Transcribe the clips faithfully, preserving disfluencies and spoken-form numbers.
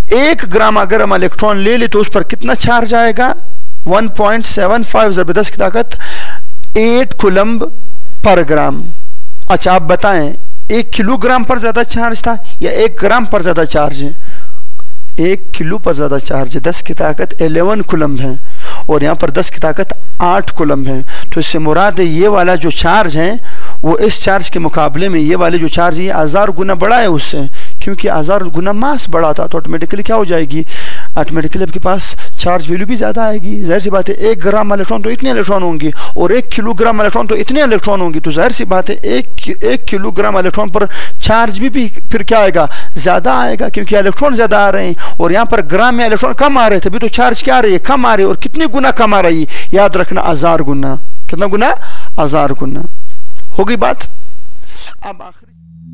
एक ग्राम अगर हम इलेक्ट्रॉन ले ले तो उस पर कितना चार्ज आएगा, वन पॉइंट सेवन फाइव ज़रब दस की ताकत एट कूलम्ब पर ग्राम। अच्छा आप बताएं एक किलोग्राम पर ज्यादा चार्ज था या एक ग्राम पर ज्यादा चार्ज है? एक किलो पर ज्यादा चार्ज है, दस की ताकत इलेवन कूलम्ब है और यहाँ पर दस की ताकत आठ कूलम्ब है। तो इससे मुराद है ये वाला जो चार्ज है वो इस चार्ज के मुकाबले में ये वाले जो चार्ज है हजार गुना बड़ा है उससे, क्योंकि हजार गुना मास बढ़ा था तो ऑटोमेटिकली क्या हो जाएगी, ऑटोमेटिकली आपके पास चार्ज वैल्यू भी ज़्यादा आएगी। जाहिर सी बात है एक ग्राम इलेक्ट्रॉन तो इतने इलेक्ट्रॉन होंगे और एक किलोग्राम इलेक्ट्रॉन तो इतने इलेक्ट्रॉन होंगे, तो जाहिर सी बात है एक एक किलोग्राम इलेक्ट्रॉन पर चार्ज भी, भी फिर क्या आएगा, ज़्यादा आएगा, क्योंकि इलेक्ट्रॉन ज़्यादा आ रहे हैं और यहाँ पर ग्राम में इलेक्ट्रॉन कम आ रहे थे, अभी तो चार्ज क्या आ रही है, कम आ रही है। और कितने गुना कम आ रही है, याद रखना हजार गुना। कितना गुना? हजार गुना। हो गई बात। अब आखिरी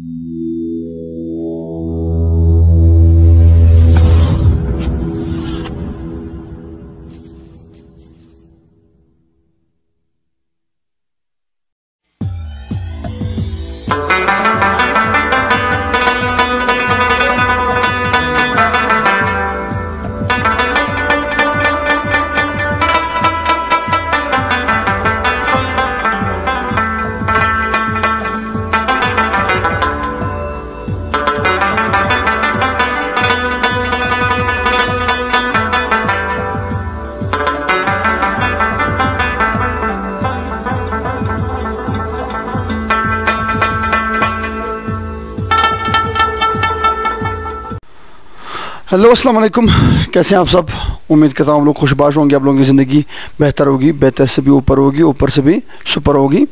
हेलो अस्सलाम वालेकुम, कैसे हैं आप सब? उम्मीद करता हूँ आप लोग खुशबाश होंगे, आप लोगों की ज़िंदगी बेहतर होगी, बेहतर से भी ऊपर होगी, ऊपर से भी सुपर होगी।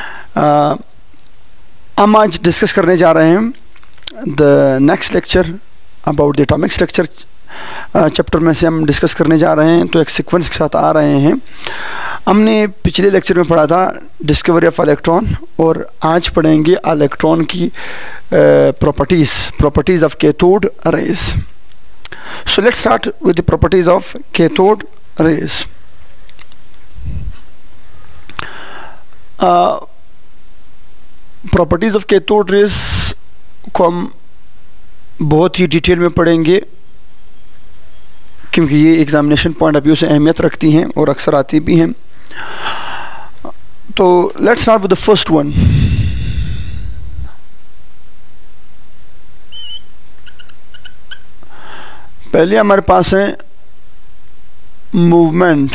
हम आज डिस्कस करने जा रहे हैं the next lecture about the atomic structure chapter में से हम डिस्कस करने जा रहे हैं, तो एक सीक्वेंस के साथ आ रहे हैं। हमने पिछले लेक्चर में पढ़ा था डिस्कवरी ऑफ इलेक्ट्रॉन और आज पढ़ेंगे इलेक्ट्रॉन की properties properties of cathode rays. So let's start with the properties of cathode rays. Uh, properties of cathode rays को हम बहुत ही डिटेल में पढ़ेंगे क्योंकि ये एग्जामिनेशन पॉइंट ऑफ व्यू से अहमियत रखती हैं और अक्सर आती भी हैं। तो let's start with the first one. पहले हमारे पास है movement.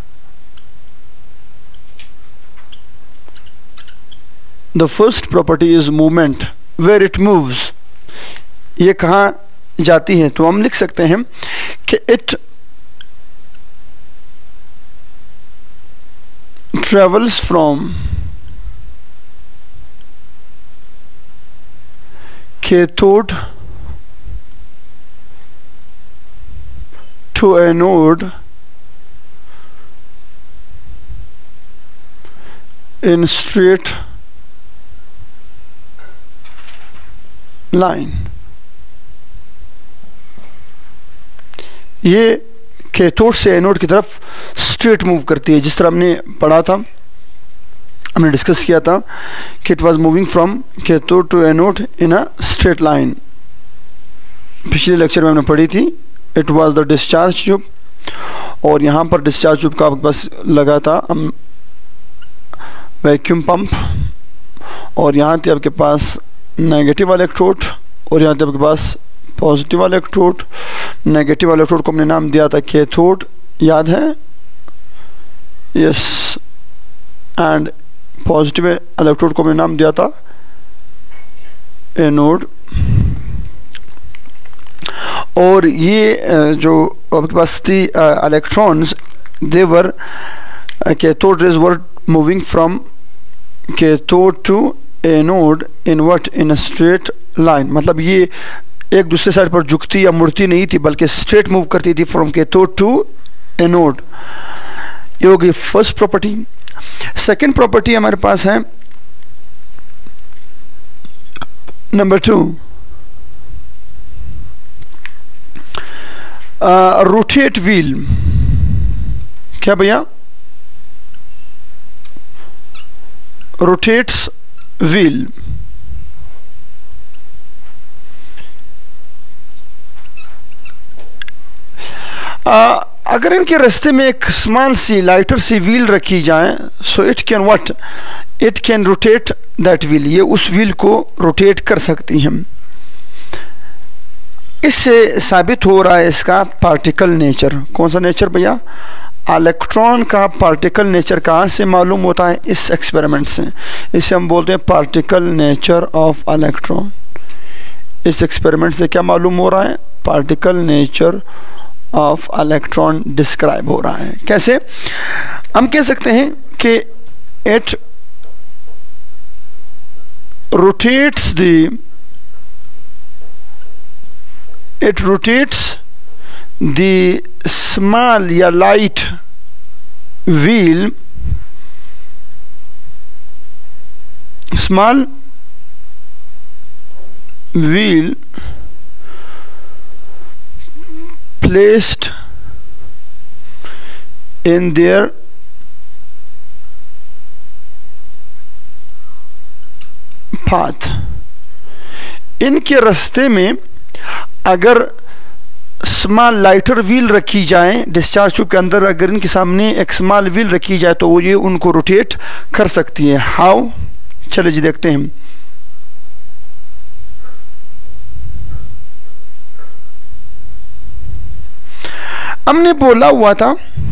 The first property is movement, where it moves. ये कहाँ जाती है? तो हम लिख सकते हैं कि it travels from cathode to anode in straight line। ये कैथोड से एनोड की तरफ स्ट्रेट मूव करती है, जिस तरह हमने पढ़ा था, हमने डिस्कस किया था कि it was moving from cathode to anode in a straight line. पिछले लेक्चर में हमने पढ़ी थी it was the discharge tube, और यहाँ पर डिस्चार्ज ट्यूब का आपके पास लगा था हम वैक्यूम पंप, और यहाँ थे आपके पास नेगेटिव इलेक्ट्रोड और यहाँ थे आपके पास पॉजिटिव इलेक्ट्रोड। नेगेटिव इलेक्ट्रोड को हमने नाम दिया था कैथोड, याद है? यस। एंड पॉजिटिव इलेक्ट्रोड को हमने नाम दिया था एनोड। और ये जो आपके पास थी electrons, they were cathode rays were moving from cathode to anode in what in a straight line. मतलब ये एक दूसरे साइड पर झुकती या मुड़ती नहीं थी, बल्कि स्ट्रेट मूव करती थी फ्रॉम कैथोड टू एनोड। ये हो गई फर्स्ट प्रॉपर्टी। सेकेंड प्रॉपर्टी हमारे पास है नंबर टू, रोटेट व्हील। क्या भैया? Rotates wheel. आ, अगर इनके रास्ते में एक स्मॉल सी लाइटर सी व्हील रखी जाए, so it can what, it can rotate that wheel, ये उस व्हील को रोटेट कर सकती हैं। इससे साबित हो रहा है इसका पार्टिकल नेचर। कौन सा नेचर भैया? इलेक्ट्रॉन का पार्टिकल नेचर कहाँ से मालूम होता है? इस एक्सपेरिमेंट से। इसे हम बोलते हैं पार्टिकल नेचर ऑफ इलेक्ट्रॉन। इस एक्सपेरिमेंट से क्या मालूम हो रहा है? Particle nature of electron describe हो रहा है। कैसे? हम कह सकते हैं कि it rotates the it rotates the small या light wheel, small wheel placed in their path। इनके रास्ते में अगर स्मॉल लाइटर व्हील रखी जाए, डिस्चार्ज ट्यूब के अंदर अगर इनके सामने एक स्मॉल व्हील रखी जाए तो वो ये उनको रोटेट कर सकती है। हाउ? चलिए जी देखते हैं। हमने बोला हुआ था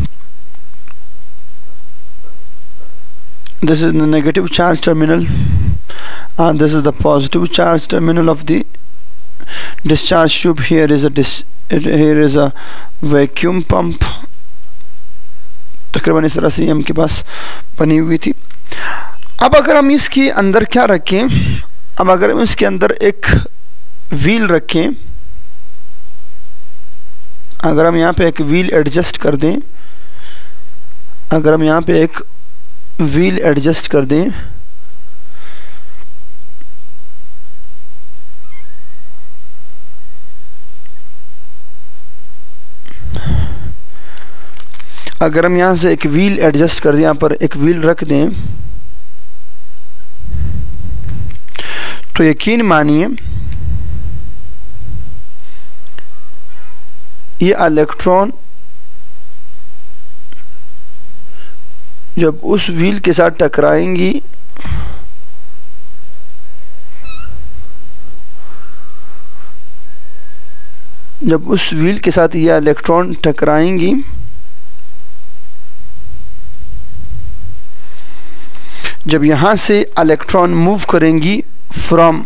this is the negative charge terminal and this is the positive charge terminal of the discharge tube। here is a dis here is a vacuum pump। तकरीबन इस तरह से हम के पास बनी हुई थी। अब अगर हम इसके अंदर क्या रखें, अब अगर हम इसके अंदर एक व्हील रखें, अगर हम यहाँ पे एक व्हील एडजस्ट कर दें, अगर हम यहाँ पे एक व्हील एडजस्ट कर दें, अगर हम यहाँ से एक व्हील एडजस्ट कर दें, यहाँ पर एक व्हील रख दें, तो यकीन मानिए ये इलेक्ट्रॉन जब उस व्हील के साथ टकराएंगी जब उस व्हील के साथ ये इलेक्ट्रॉन टकराएंगी जब यहाँ से इलेक्ट्रॉन मूव करेंगी फ्रॉम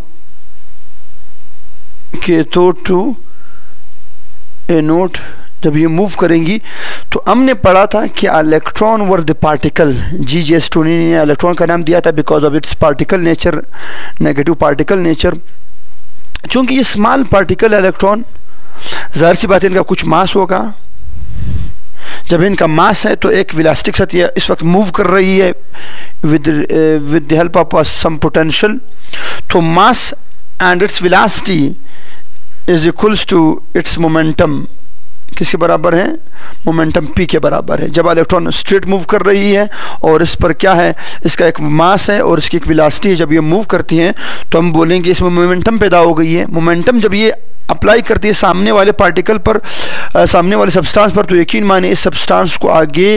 कैथोड टू एनोड, जब ये मूव करेंगी तो हमने पढ़ा था कि electron were the particle. G G Stoney ने इलेक्ट्रॉन का नाम दिया था because of its particle nature, negative particle nature. चूंकि ये स्मॉल पार्टिकल इलेक्ट्रॉन, जाहिर सी बात है इनका कुछ मास होगा। जब इनका मास है तो एक वेलोसिटी के साथ ये इस वक्त मूव कर रही है with with the help of some potential. तो mass and its velocity is equals to its momentum. किसके बराबर है? मोमेंटम p के बराबर है। जब इलेक्ट्रॉन स्ट्रेट मूव कर रही है और इस पर क्या है, इसका एक मास है और इसकी एक वेलोसिटी है, जब ये मूव करती हैं तो हम बोलेंगे इसमें मोमेंटम पैदा हो गई है। मोमेंटम जब ये अप्लाई करती है सामने वाले पार्टिकल पर, आ, सामने वाले सब्सटेंस पर, तो यकीन माने इस सब्सटेंस को आगे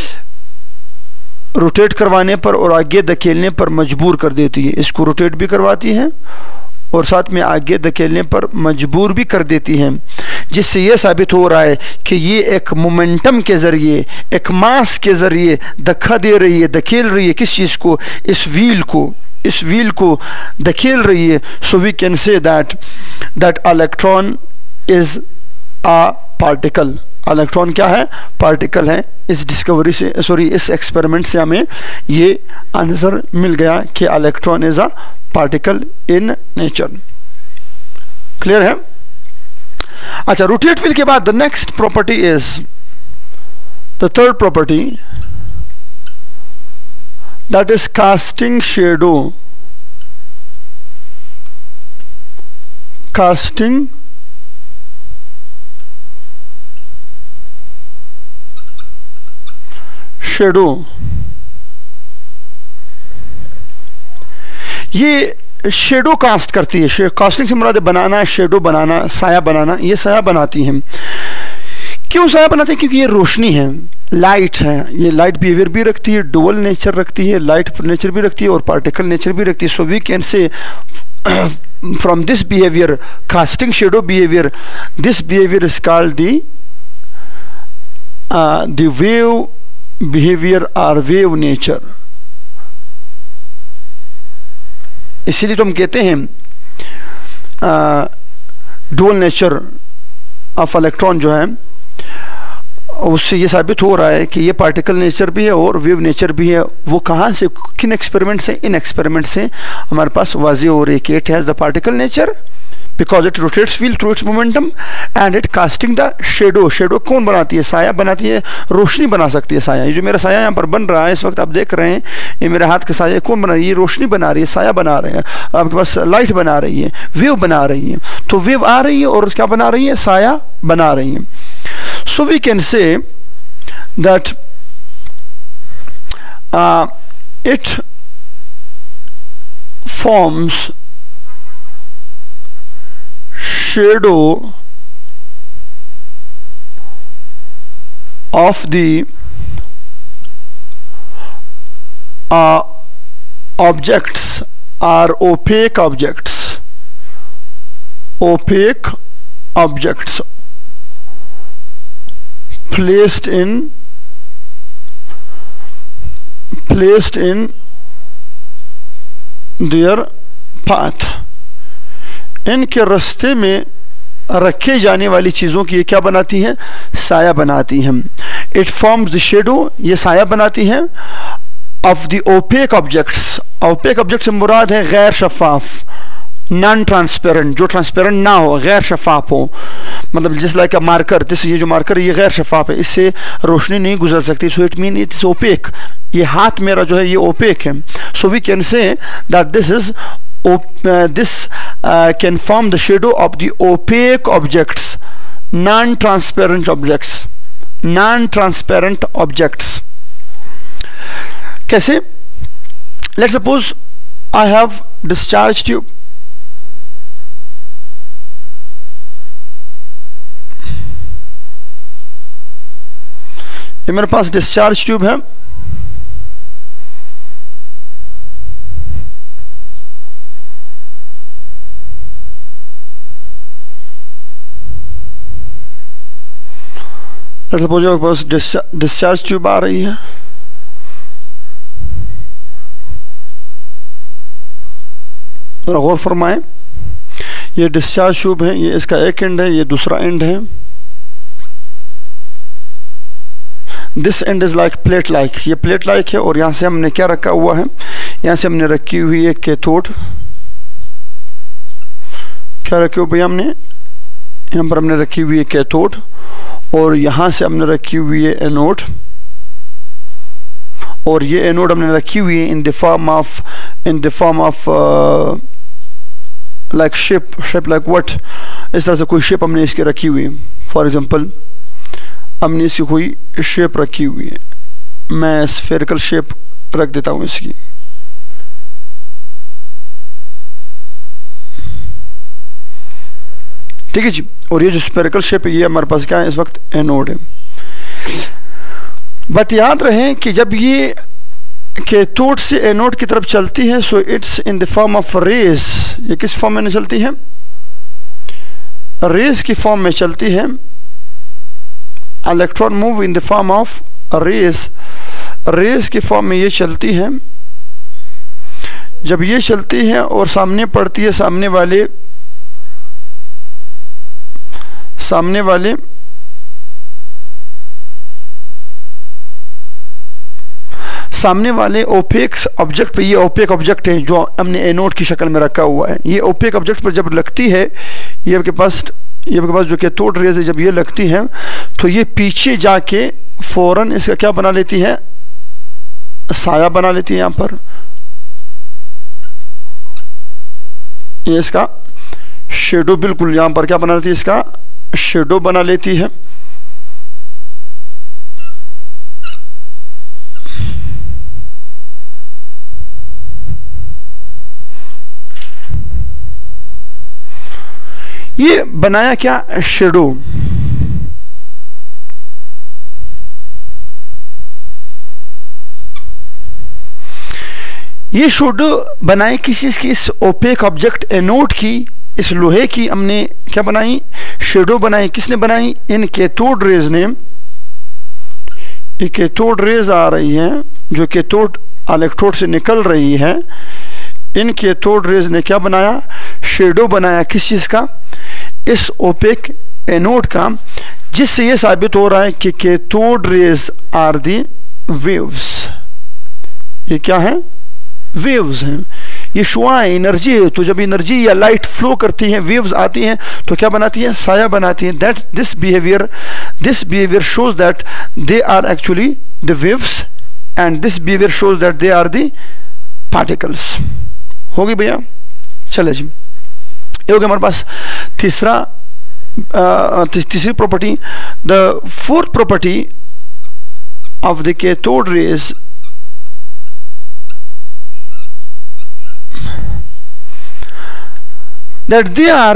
रोटेट करवाने पर और आगे धकेलने पर मजबूर कर देती है। इसको रोटेट भी करवाती है और साथ में आगे धकेलने पर मजबूर भी कर देती हैं, जिससे यह साबित हो रहा है कि ये एक मोमेंटम के ज़रिए, एक मास के ज़रिए धक्का दे रही है, धकेल रही है। किस चीज़ को? इस व्हील को, इस व्हील को धकेल रही है। So we can say that that electron is a particle. Electron क्या है? पार्टिकल है। इस डिस्कवरी से, सॉरी इस एक्सपेरिमेंट से हमें ये आंसर मिल गया कि electron is a particle in nature. Clear है? अच्छा, रोटेट व्हील के बाद the next property is the third property, that is casting shadow. Casting shadow, ये शेडो कास्ट करती है। कास्टिंग से मुराद बनाना, शेडो बनाना, साया बनाना। ये साया बनाती हैं। क्यों साया बनाते हैं? क्योंकि ये रोशनी है, लाइट है, ये लाइट बिहेवियर भी रखती है, डुअल नेचर रखती है, लाइट नेचर भी रखती है और पार्टिकल नेचर भी रखती है. So we can say from this behavior, casting shadow behavior, this behavior is called the uh, the wave behavior or wave nature. इसीलिए तो हम कहते हैं डुअल नेचर ऑफ इलेक्ट्रॉन जो है, उससे ये साबित हो रहा है कि ये पार्टिकल नेचर भी है और वेव नेचर भी है. वो कहाँ से, किन एक्सपेरिमेंट से? इन एक्सपेरिमेंट से हमारे पास वाज़ेह हो रही है कि it has the particle nature because it rotates wheel through its momentum and it casting the shadow. Shadow कौन बनाती है? साया बनाती है, रोशनी बना सकती है साया. ये जो मेरा साया यहाँ पर बन रहा है इस वक्त आप देख रहे हैं, ये मेरे हाथ का साया कौन बना रही है? ये रोशनी बना रही है, साया बना रहे हैं. आपके पास लाइट बना रही है, वेव बना रही है. तो वेव आ रही है और क्या बना रही है? साया बना रही है. So we can say that uh, it forms shadow of the uh, objects or opaque objects, opaque objects placed in placed in their path. इनके रास्ते में रखे जाने वाली चीज़ों की ये क्या बनाती हैं? साया बनाती हैं. इट फॉर्म्स द शेडो, ये साया बनाती हैं. Of the opaque objects, opaque object से मुराद है गैर शफाफ, नॉन ट्रांसपेरेंट, जो ट्रांसपेरेंट ना हो, गैर शफाफ हो. मतलब जिस लाइक मार्कर, जैसे ये जो मार्कर ये गैर शफाफ है, इससे रोशनी नहीं गुजर सकती. So it mean it's opaque. ये हाथ मेरा जो है ये ओपेक है. So we can say that this is this can form the shadow of the opaque objects, non transparent objects, non transparent objects. कैसे? Let's suppose I have discharge tube. ये मेरे पास डिस्चार्ज ट्यूब है. Suppose मेरे पास discharge tube आ रही है. गौर फरमाएं, ये डिस्चार्ज ट्यूब है, ये इसका एक एंड है, ये दूसरा एंड है. This end is like plate like, ये प्लेट लाइक है. और यहाँ से हमने क्या रखा हुआ है? यहाँ से हमने रखी हुई है कैथोड. क्या रखी हुई भैया हमने? यहाँ पर हमने रखी हुई है कैथोड और यहाँ से हमने रखी हुई है एनोड. और ये एनोड हमने रखी हुई है in the form of in the form of like shape. Shape like what? इस तरह से कोई शेप हमने इसकी रखी हुई है. फॉर एग्जांपल हमने इसकी कोई शेप रखी हुई है. मैं स्फेरिकल शेप रख देता हूँ इसकी. ठीक है जी. और ये जो स्फेरिकल शेप है ये हमारे पास क्या है इस वक्त? एनोड है. बट याद रहे कि जब ये कैथोड से एनोड की तरफ चलती है, so it's in the form of rays. ये किस फॉर्म में चलती है? रेज की फॉर्म में चलती है. Electron move in the form of rays. Rays की फॉर्म में ये चलती है. जब ये चलती है और सामने पड़ती है सामने वाले सामने वाले सामने वाले ओपेक ऑब्जेक्ट पे, ये ओपेक ऑब्जेक्ट है जो हमने एनोड की शक्ल में रखा हुआ है. ये ओपेक ऑब्जेक्ट पर जब लगती है, ये आपके पास ये आपके पास जो कैथोड रेज है, जब ये लगती है तो ये पीछे जाके फौरन इसका क्या बना लेती है? साया बना लेती है. यहाँ पर ये इसका शेडो, बिल्कुल यहाँ पर क्या बना लेती है? इसका शेडो बना लेती है. ये बनाया क्या? शेडो. ये शुड बनाए किसी चीज़ की, इस ओपेक ऑब्जेक्ट एनोड की, इस लोहे की हमने क्या बनाई, शेडो बनाई। किसने बनाई? इन कैथोड रेज ने। ये कैथोड रेज आ रही हैं जो कैथोड इलेक्ट्रोड से निकल रही है, इन कैथोड रेज ने क्या बनाया? शेडो बनाया। किस चीज़ का? इस ओपेक एनोड का, जिससे ये साबित हो रहा है कि cathode rays are the waves. ये क्या है? वेव्स हैं। ये शुआएं एनर्जी है, तो जब एनर्जी या लाइट फ्लो करती है, वेव्स आती हैं, तो क्या बनाती है? साया बनाती है। That this behaviour this behaviour shows that they are actually the waves and this behaviour shows that they are the particles. होगी भैया? चले जी, ये हो गया हमारे पास तीसरा तीसरी property. The fourth property of the cathode rays that they are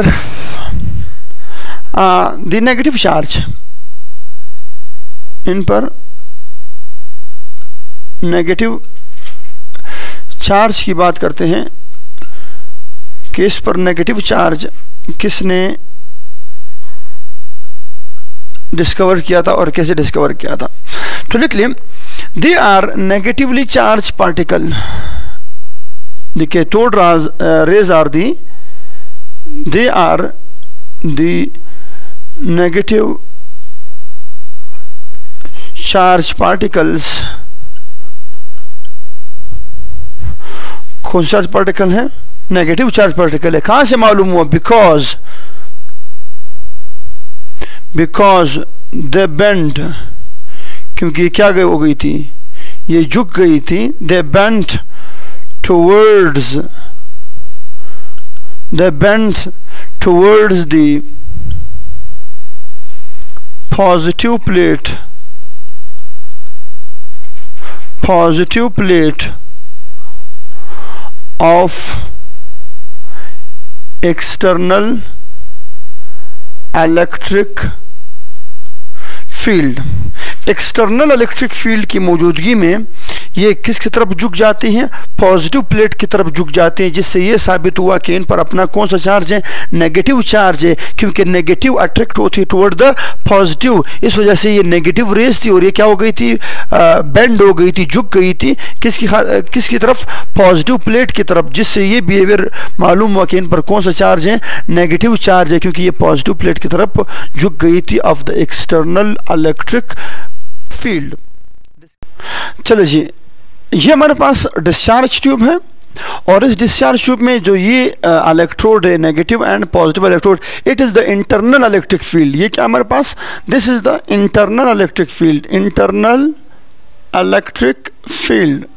uh, the negative charge, इन पर नेगेटिव चार्ज की बात करते हैं कि इस पर नेगेटिव चार्ज किसने डिस्कवर किया था और कैसे डिस्कवर किया था। तो लिख लें, they are negatively charged particle, the cathode rays are the they are the negative charge particles। कौन सा चार्ज पार्टिकल है? नेगेटिव चार्ज पार्टिकल है। कहां से मालूम हुआ? बिकॉज बिकॉज दे बेंड, क्योंकि क्या हो गई थी? ये झुक गई थी। They bend towards they bend towards the positive plate positive plate of external electric field। External electric field की मौजूदगी में ये किसकी तरफ झुक जाती हैं? पॉजिटिव प्लेट की तरफ झुक जाते हैं, जिससे ये साबित हुआ कि इन पर अपना कौन सा चार्ज है? नेगेटिव चार्ज है, क्योंकि नेगेटिव अट्रैक्ट होती है टुवर्ड द पॉजिटिव। इस वजह से ये नेगेटिव रेज थी और ये क्या हो गई थी? बेंड हो गई थी, झुक गई थी। किसकी किसकी तरफ? पॉजिटिव प्लेट की तरफ, जिससे ये बिहेवियर मालूम हुआ कि इन पर कौन सा चार्ज है? नेगेटिव चार्ज है, क्योंकि ये पॉजिटिव प्लेट की तरफ झुक गई थी of the external electric field. चलो जी, ये हमारे पास डिस्चार्ज ट्यूब है और इस डिस्चार्ज ट्यूब में जो ये इलेक्ट्रोड है, negative and positive electrode, it is the internal electric field. ये क्या हमारे पास? This is the internal electric field. Internal electric field,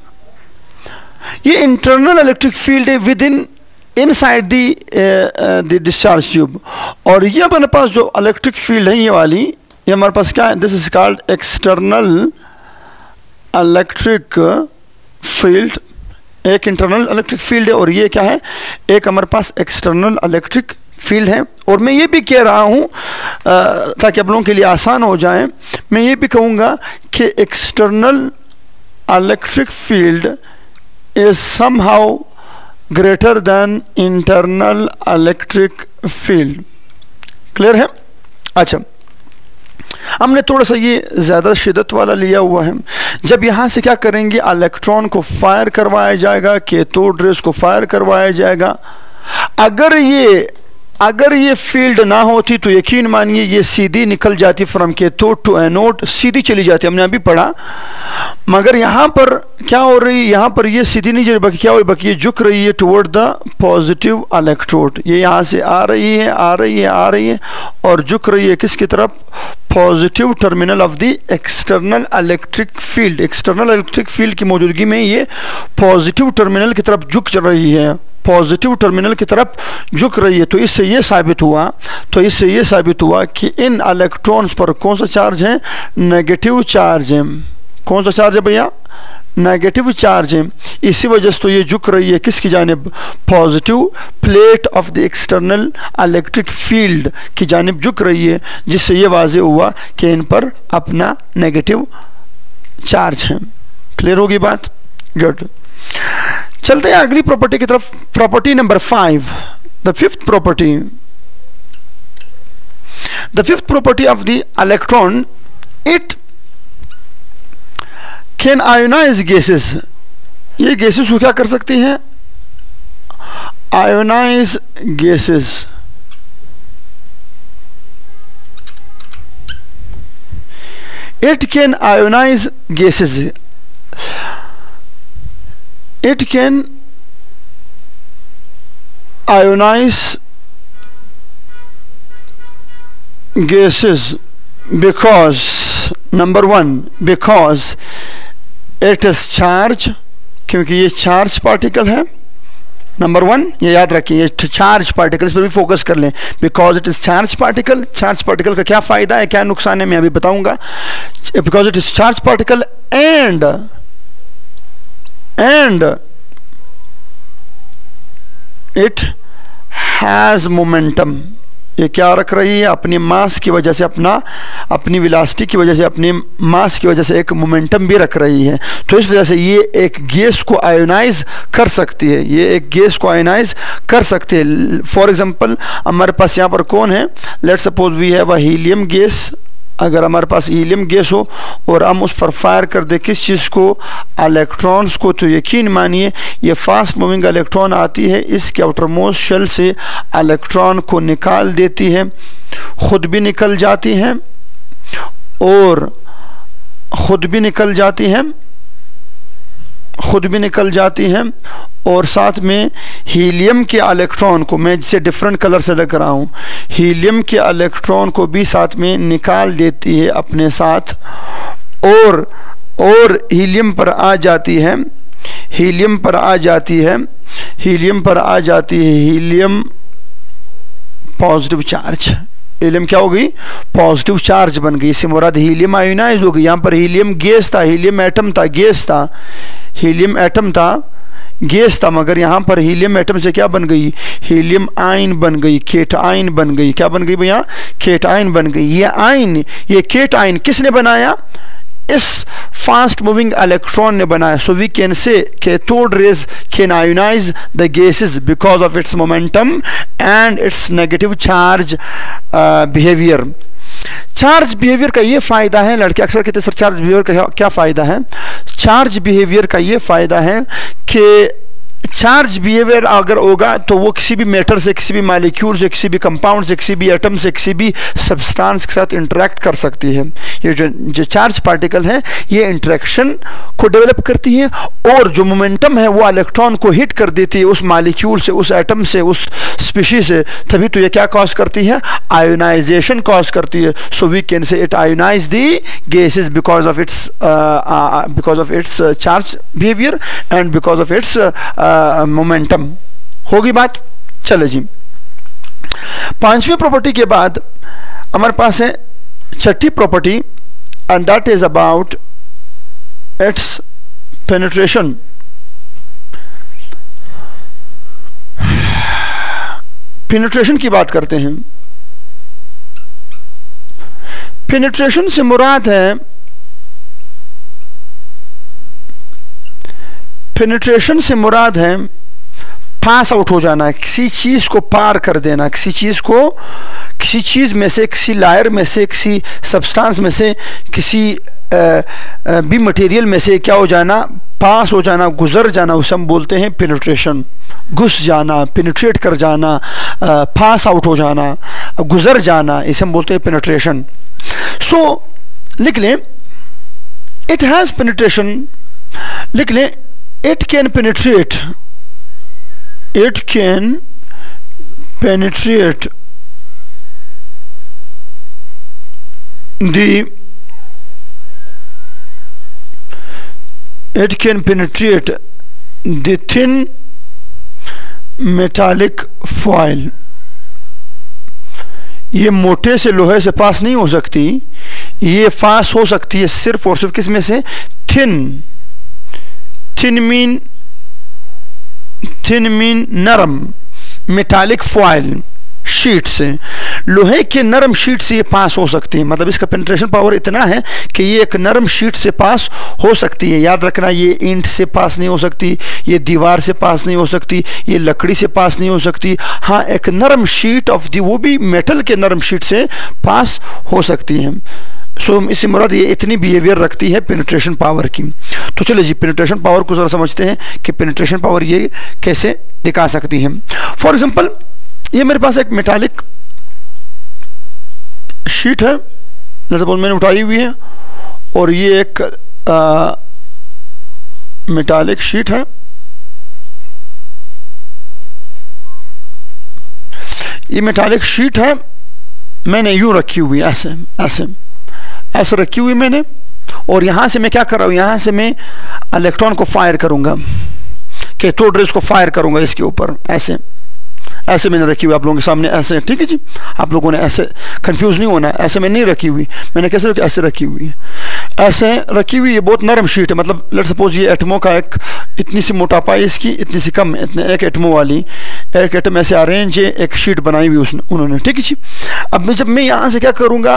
ये इंटरनल इलेक्ट्रिक फील्ड है within inside the discharge tube. और ये हमारे पास जो इलेक्ट्रिक फील्ड है, ये वाली, ये हमारे पास क्या है? This is called external electric field. एक इंटरनल इलेक्ट्रिक फील्ड है और ये क्या है? एक हमारे पास एक्सटर्नल इलेक्ट्रिक फील्ड है। और मैं ये भी कह रहा हूँ ताकि आप लोगों के लिए आसान हो जाए, मैं ये भी कहूँगा कि external electric field is somehow greater than internal electric field. Clear है? अच्छा, हमने थोड़ा सा ये ज़्यादा शिद्दत वाला लिया हुआ है। जब यहाँ से क्या करेंगे? इलेक्ट्रॉन को फायर करवाया जाएगा, कैथोड रेज को फायर करवाया जाएगा। अगर ये अगर ये फील्ड ना होती तो यकीन मानिए ये सीधी निकल जाती फ्रॉम कैथोड टू एनोड, सीधी चली जाती, हमने अभी पढ़ा। मगर यहाँ पर क्या हो रही है? यहाँ पर ये सीधी नहीं जा रही, बल्कि क्या हो रही? बल्कि ये झुक रही है टुवर्ड द पॉजिटिव इलेक्ट्रोड। ये यहाँ से आ रही है आ रही है आ रही है और झुक रही है किसकी तरफ? Positive terminal of the external electric field. External electric field की मौजूदगी में ये पॉजिटिव टर्मिनल की तरफ झुक रही है, पॉजिटिव टर्मिनल की तरफ झुक रही है। तो इससे ये साबित हुआ तो इससे ये साबित हुआ कि इन इलेक्ट्रॉन्स पर कौन सा चार्ज है? नेगेटिव चार्ज है। कौन सा चार्ज है भैया? नेगेटिव चार्ज है। इसी वजह से तो ये झुक रही है किसकी जानिब? Positive plate of the external electric field की जानिब झुक रही है, जिससे ये वाज़ेह हुआ कि इन पर अपना नेगेटिव चार्ज है। क्लियर होगी बात? गुड। चलते हैं अगली प्रॉपर्टी की तरफ, property number five, the fifth property. The fifth property of the electron, it can ionize gases. ये गैसेस को क्या कर सकती हैं? Ionize gases. It can ionize gases, it can ionize gases because, number one, because it is charged, क्योंकि ये charge particle है। Number one ये याद रखिए, ये चार्ज पार्टिकल, इस पर भी फोकस कर लें। Because it is charge particle, charge particle का क्या फायदा है, क्या नुकसान है, मैं अभी बताऊंगा। Because it is charge particle and and it has momentum। ये क्या रख रही है? अपनी मास की वजह से, अपना अपनी वेलोसिटी की वजह से, अपनी मास की वजह से एक मोमेंटम भी रख रही है। तो इस वजह से ये एक गैस को आयोनाइज कर सकती है, ये एक गैस को आयोनाइज कर सकती है। फॉर एग्जांपल हमारे पास यहाँ पर कौन है? Let's suppose we have a helium gas. अगर हमारे पास हीलियम गैस हो और हम उस पर फायर कर दे किस चीज़ को? इलेक्ट्रॉन्स को, तो यकीन मानिए ये फास्ट मूविंग इलेक्ट्रॉन आती है, इसके आउटरमोस्ट शेल से इलेक्ट्रॉन को निकाल देती है, खुद भी निकल जाती हैं और खुद भी निकल जाती हैं खुद भी निकल जाती हैं और साथ में हीलियम के इलेक्ट्रॉन को, मैं जिसे डिफरेंट कलर से लग रहा हूँ, हीलियम के इलेक्ट्रॉन को भी साथ में निकाल देती है अपने साथ और और हीलियम पर आ जाती है हीलियम पर आ जाती है हीलियम पर आ जाती है हीलियम पॉजिटिव चार्ज। हीलियम क्या हो गई? पॉजिटिव चार्ज बन गई। इससे मुराद हीलियम आयोनाइज हो गई। यहाँ पर हीलियम गैस था, हीलियम एटम था, गैस था, हीलियम एटम था, गैस था, मगर यहाँ पर हीलियम एटम से क्या बन गई? हीलियम आयन बन गई, केटाइन बन गई। क्या बन गई भैया? केटाइन बन गई। ये आयन, ये केटाइन किसने बनाया? इस फास्ट मूविंग इलेक्ट्रॉन ने बनाया। So we can say cathode rays can ionize the gases because of its momentum and its negative charge behaviour. Charge behaviour का ये फायदा है, लड़के अक्सर कहते सर चार्ज बिहेवियर का क्या फायदा है? चार्ज बिहेवियर का ये फायदा है कि चार्ज बिहेवियर अगर होगा तो वो किसी भी मैटर से, किसी भी मॉलिक्यूल से, किसी भी कंपाउंड से, किसी भी एटम से, किसी भी सब्सटेंस के साथ इंटरेक्ट कर सकती है। ये जो जो चार्ज पार्टिकल है ये इंटरेक्शन को डेवलप करती है और जो मोमेंटम है वो इलेक्ट्रॉन को हिट कर देती है उस मॉलिक्यूल से, उस एटम से, उस स्पीशीज से। तभी तो ये क्या कॉज करती है? आयोनाइजेशन कॉज करती है। So we can say it ionize the gases because of its because of its charge behaviour and because of its momentum. होगी बात? चलो जी, पांचवी प्रॉपर्टी के बाद हमारे पास है छठी property and that is about its penetration. Penetration की बात करते हैं। पेनिट्रेशन से मुराद है पेनिट्रेशन से मुराद है पास आउट हो जाना, किसी चीज को पार कर देना, किसी चीज को किसी चीज में से, किसी लायर में से, किसी सब्सटेंस में से, किसी आ, आ, भी मटेरियल में से क्या हो जाना? पास हो जाना, गुजर जाना, उसे हम बोलते हैं पेनिट्रेशन। घुस जाना, पेनिट्रेट कर जाना, पास आउट हो जाना, गुजर जाना, इसे हम बोलते हैं पेनिट्रेशन। सो लिख लें इट हैज पेनिट्रेशन, लिख लें it can penetrate it can penetrate the it can penetrate the thin metallic foil। ये मोटे से लोहे से पास नहीं हो सकती, ये पास हो सकती है सिर्फ और सिर्फ किस में से? Thin. Thin mean thin mean नरम, मेटालिक फॉइल, शीट से, लोहे के नरम शीट से ये पास हो सकती है। मतलब इसका पेनिट्रेशन पावर इतना है कि ये एक नरम शीट से पास हो सकती है। याद रखना, ये ईंट से पास नहीं हो सकती, ये दीवार से पास नहीं हो सकती, ये लकड़ी से पास नहीं हो सकती। हाँ, एक नरम शीट ऑफ दी, वो भी मेटल के नरम शीट से पास हो सकती है। सो so, इससे मुराद ये इतनी बिहेवियर रखती है पेनिट्रेशन पावर की। तो चलिए जी, पेनिट्रेशन पावर को जरा समझते हैं कि पेनिट्रेशन पावर ये कैसे दिखा सकती है। फॉर एग्जांपल, ये मेरे पास एक मेटालिक शीट है, जैसे सपोज मैंने उठाई हुई है, और ये एक मेटालिक शीट है। ये मेटालिक शीट है, मैंने यूं रखी हुई, ऐसे ऐसे ऐसे रखी हुई मैंने, और यहां से मैं क्या कर रहा हूं, यहां से मैं इलेक्ट्रॉन को फायर करूंगा, कैथोड रेज को फायर करूंगा इसके ऊपर। ऐसे ऐसे मैंने रखी हुई आप लोगों के सामने, ऐसे। ठीक है जी, आप लोगों ने ऐसे कंफ्यूज नहीं होना, ऐसे मैं नहीं रखी हुई। मैंने कैसे रखी, ऐसे रखी हुई है, ऐसे रखी हुई। ये बहुत नरम शीट है। मतलब लेट्स सपोज ये एटमों का एक, इतनी सी मोटापा है इसकी, इतनी सी कम, इतने एक एटमों वाली एक एटम ऐसे अरेंज है, एक शीट बनाई हुई उसने उन्होंने। ठीक है जी। अब मैं जब मैं यहाँ से क्या करूँगा,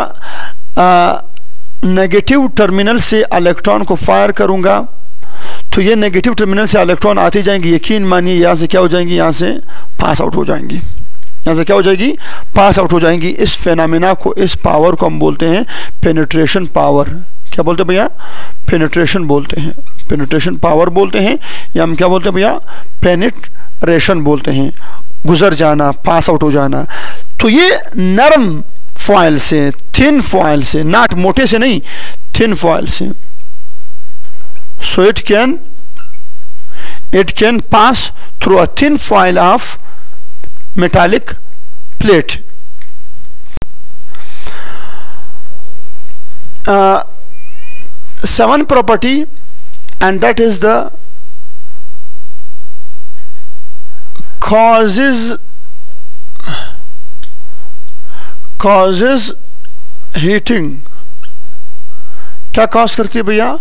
नेगेटिव टर्मिनल से इलेक्ट्रॉन को फायर करूँगा, तो ये नेगेटिव टर्मिनल से इलेक्ट्रॉन आते जाएंगे। यकीन मानिए यहाँ से क्या हो जाएंगी, यहाँ से पास आउट हो जाएंगी। यहाँ से क्या हो जाएगी, पास आउट हो जाएंगी। इस फेनामिना को, इस पावर को हम बोलते हैं पेनिट्रेशन पावर। क्या बोलते हैं भैया, पेनिट्रेशन बोलते हैं, पेनिट्रेशन पावर बोलते हैं, या हम क्या बोलते हैं भैया, पेनिट्रेशन बोलते हैं, गुजर जाना, पास आउट हो जाना। तो ये नरम फॉयल से, थिन फॉयल से, नाट मोटे से नहीं, थिन फॉयल से। So it can it can pass through a thin foil of metallic plate. Uh, seven property, and that is the causes causes heating. क्या कॉज करती है भैया,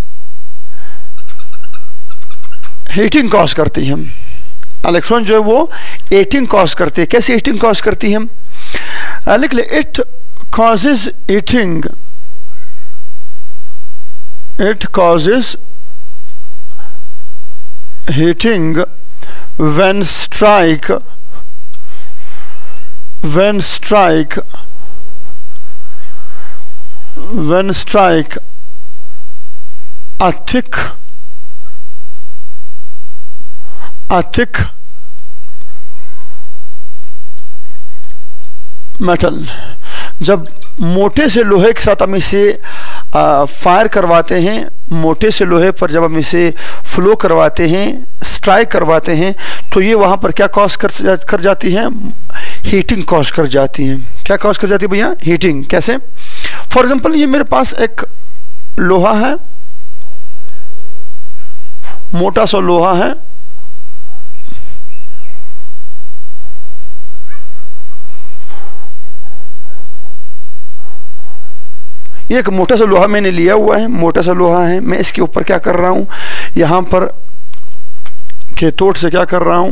हीटिंग कॉज करती है। इलेक्ट्रॉन जो है वो हीटिंग कॉज करती है। कैसे हीटिंग कॉज करती है, लिख ले, it causes heating, it causes heating when strike when strike when strike a thick a thick metal. जब मोटे से लोहे के साथ हम इसे फायर करवाते हैं, मोटे से लोहे पर जब हम इसे फ्लो करवाते हैं, स्ट्राइक करवाते हैं, तो ये वहाँ पर क्या कॉज कर कर जाती है, हीटिंग कॉज कर जाती है। क्या कॉज कर जाती है भैया, हीटिंग। कैसे, फॉर एग्जांपल ये मेरे पास एक लोहा है, मोटा सा लोहा है, ये एक मोटा सा लोहा मैंने लिया हुआ है, मोटा सा लोहा है। मैं इसके ऊपर क्या कर रहा हूं, यहां पर कैथोड से क्या कर रहा हूं,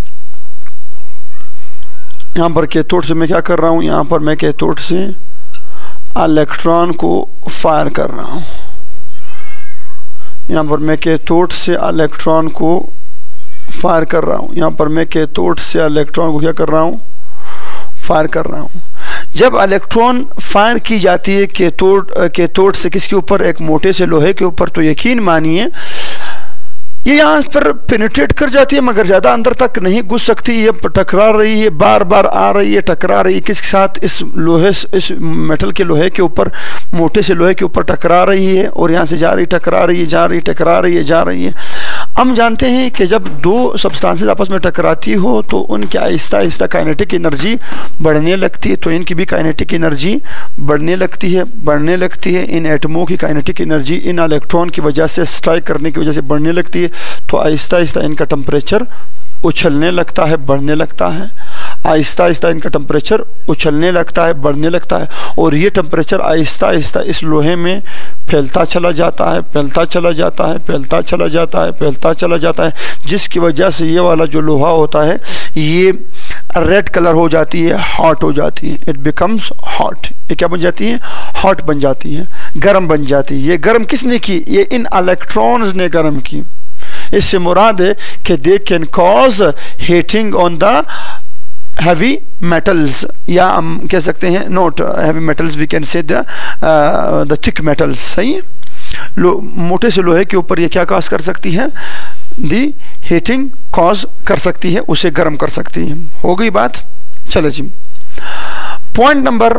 यहां पर कैथोड से मैं क्या कर रहा हूं, यहां पर मैं कैथोड से इलेक्ट्रॉन को फायर कर रहा हूं। यहाँ पर मैं कैथोड से इलेक्ट्रॉन को फायर कर रहा हूँ, यहाँ पर मैं कैथोड से इलेक्ट्रॉन को क्या कर रहा हूँ, फायर कर रहा हूँ। जब इलेक्ट्रॉन फायर की जाती है कैथोड कैथोड से किसके ऊपर, एक मोटे से लोहे के ऊपर, तो यकीन मानिए ये यहाँ पर पेनिट्रेट कर जाती है, मगर ज़्यादा अंदर तक नहीं घुस सकती। ये टकरा रही है, बार बार आ रही है, टकरा रही है किसके साथ, इस लोहे, इस मेटल के लोहे के ऊपर, मोटे से लोहे के ऊपर टकरा रही है, और यहाँ से जा रही, टकरा रही है, जा रही, टकरा रही है, जा रही है। हम जानते हैं कि जब दो सब्सटेंसेस आपस में टकराती हो तो उनकी आहिस्ता आहिस्ता काइनेटिक एनर्जी बढ़ने लगती है। तो इनकी भी काइनेटिक एनर्जी बढ़ने लगती है बढ़ने लगती है इन एटमों की काइनेटिक एनर्जी इन इलेक्ट्रॉन की वजह से, स्ट्राइक करने की वजह से बढ़ने लगती है। तो आहिस्ता आहिस्ता इनका टेम्परेचर उछलने लगता है, बढ़ने लगता है। आहिस्ता आहिस्ता इनका टेम्परेचर उछलने लगता है, बढ़ने लगता है, और ये टेम्परेचर आहिस्ता आहिस्ता इस लोहे में फैलता चला जाता है, फैलता चला जाता है, फैलता चला जाता है, फैलता चला जाता है, जिसकी वजह से ये वाला जो लोहा होता है ये रेड कलर हो जाती है, हॉट हो जाती है, इट बिकम्स हॉट। ये क्या बन जाती है? हॉट बन जाती है, गर्म बन जाती है। ये गर्म किसने की? ये इन इलेक्ट्रॉन्स ने गर्म की। इससे मुराद है कि they can cause heating on the heavy metals, या हम कह सकते हैं not heavy metals, we can say the the thick metals. सही है, लो मोटे से लोहे के ऊपर ये क्या कॉज कर सकती है? दी हीटिंग कॉज कर सकती है, उसे गर्म कर सकती है। हो गई बात। चलो जी, पॉइंट नंबर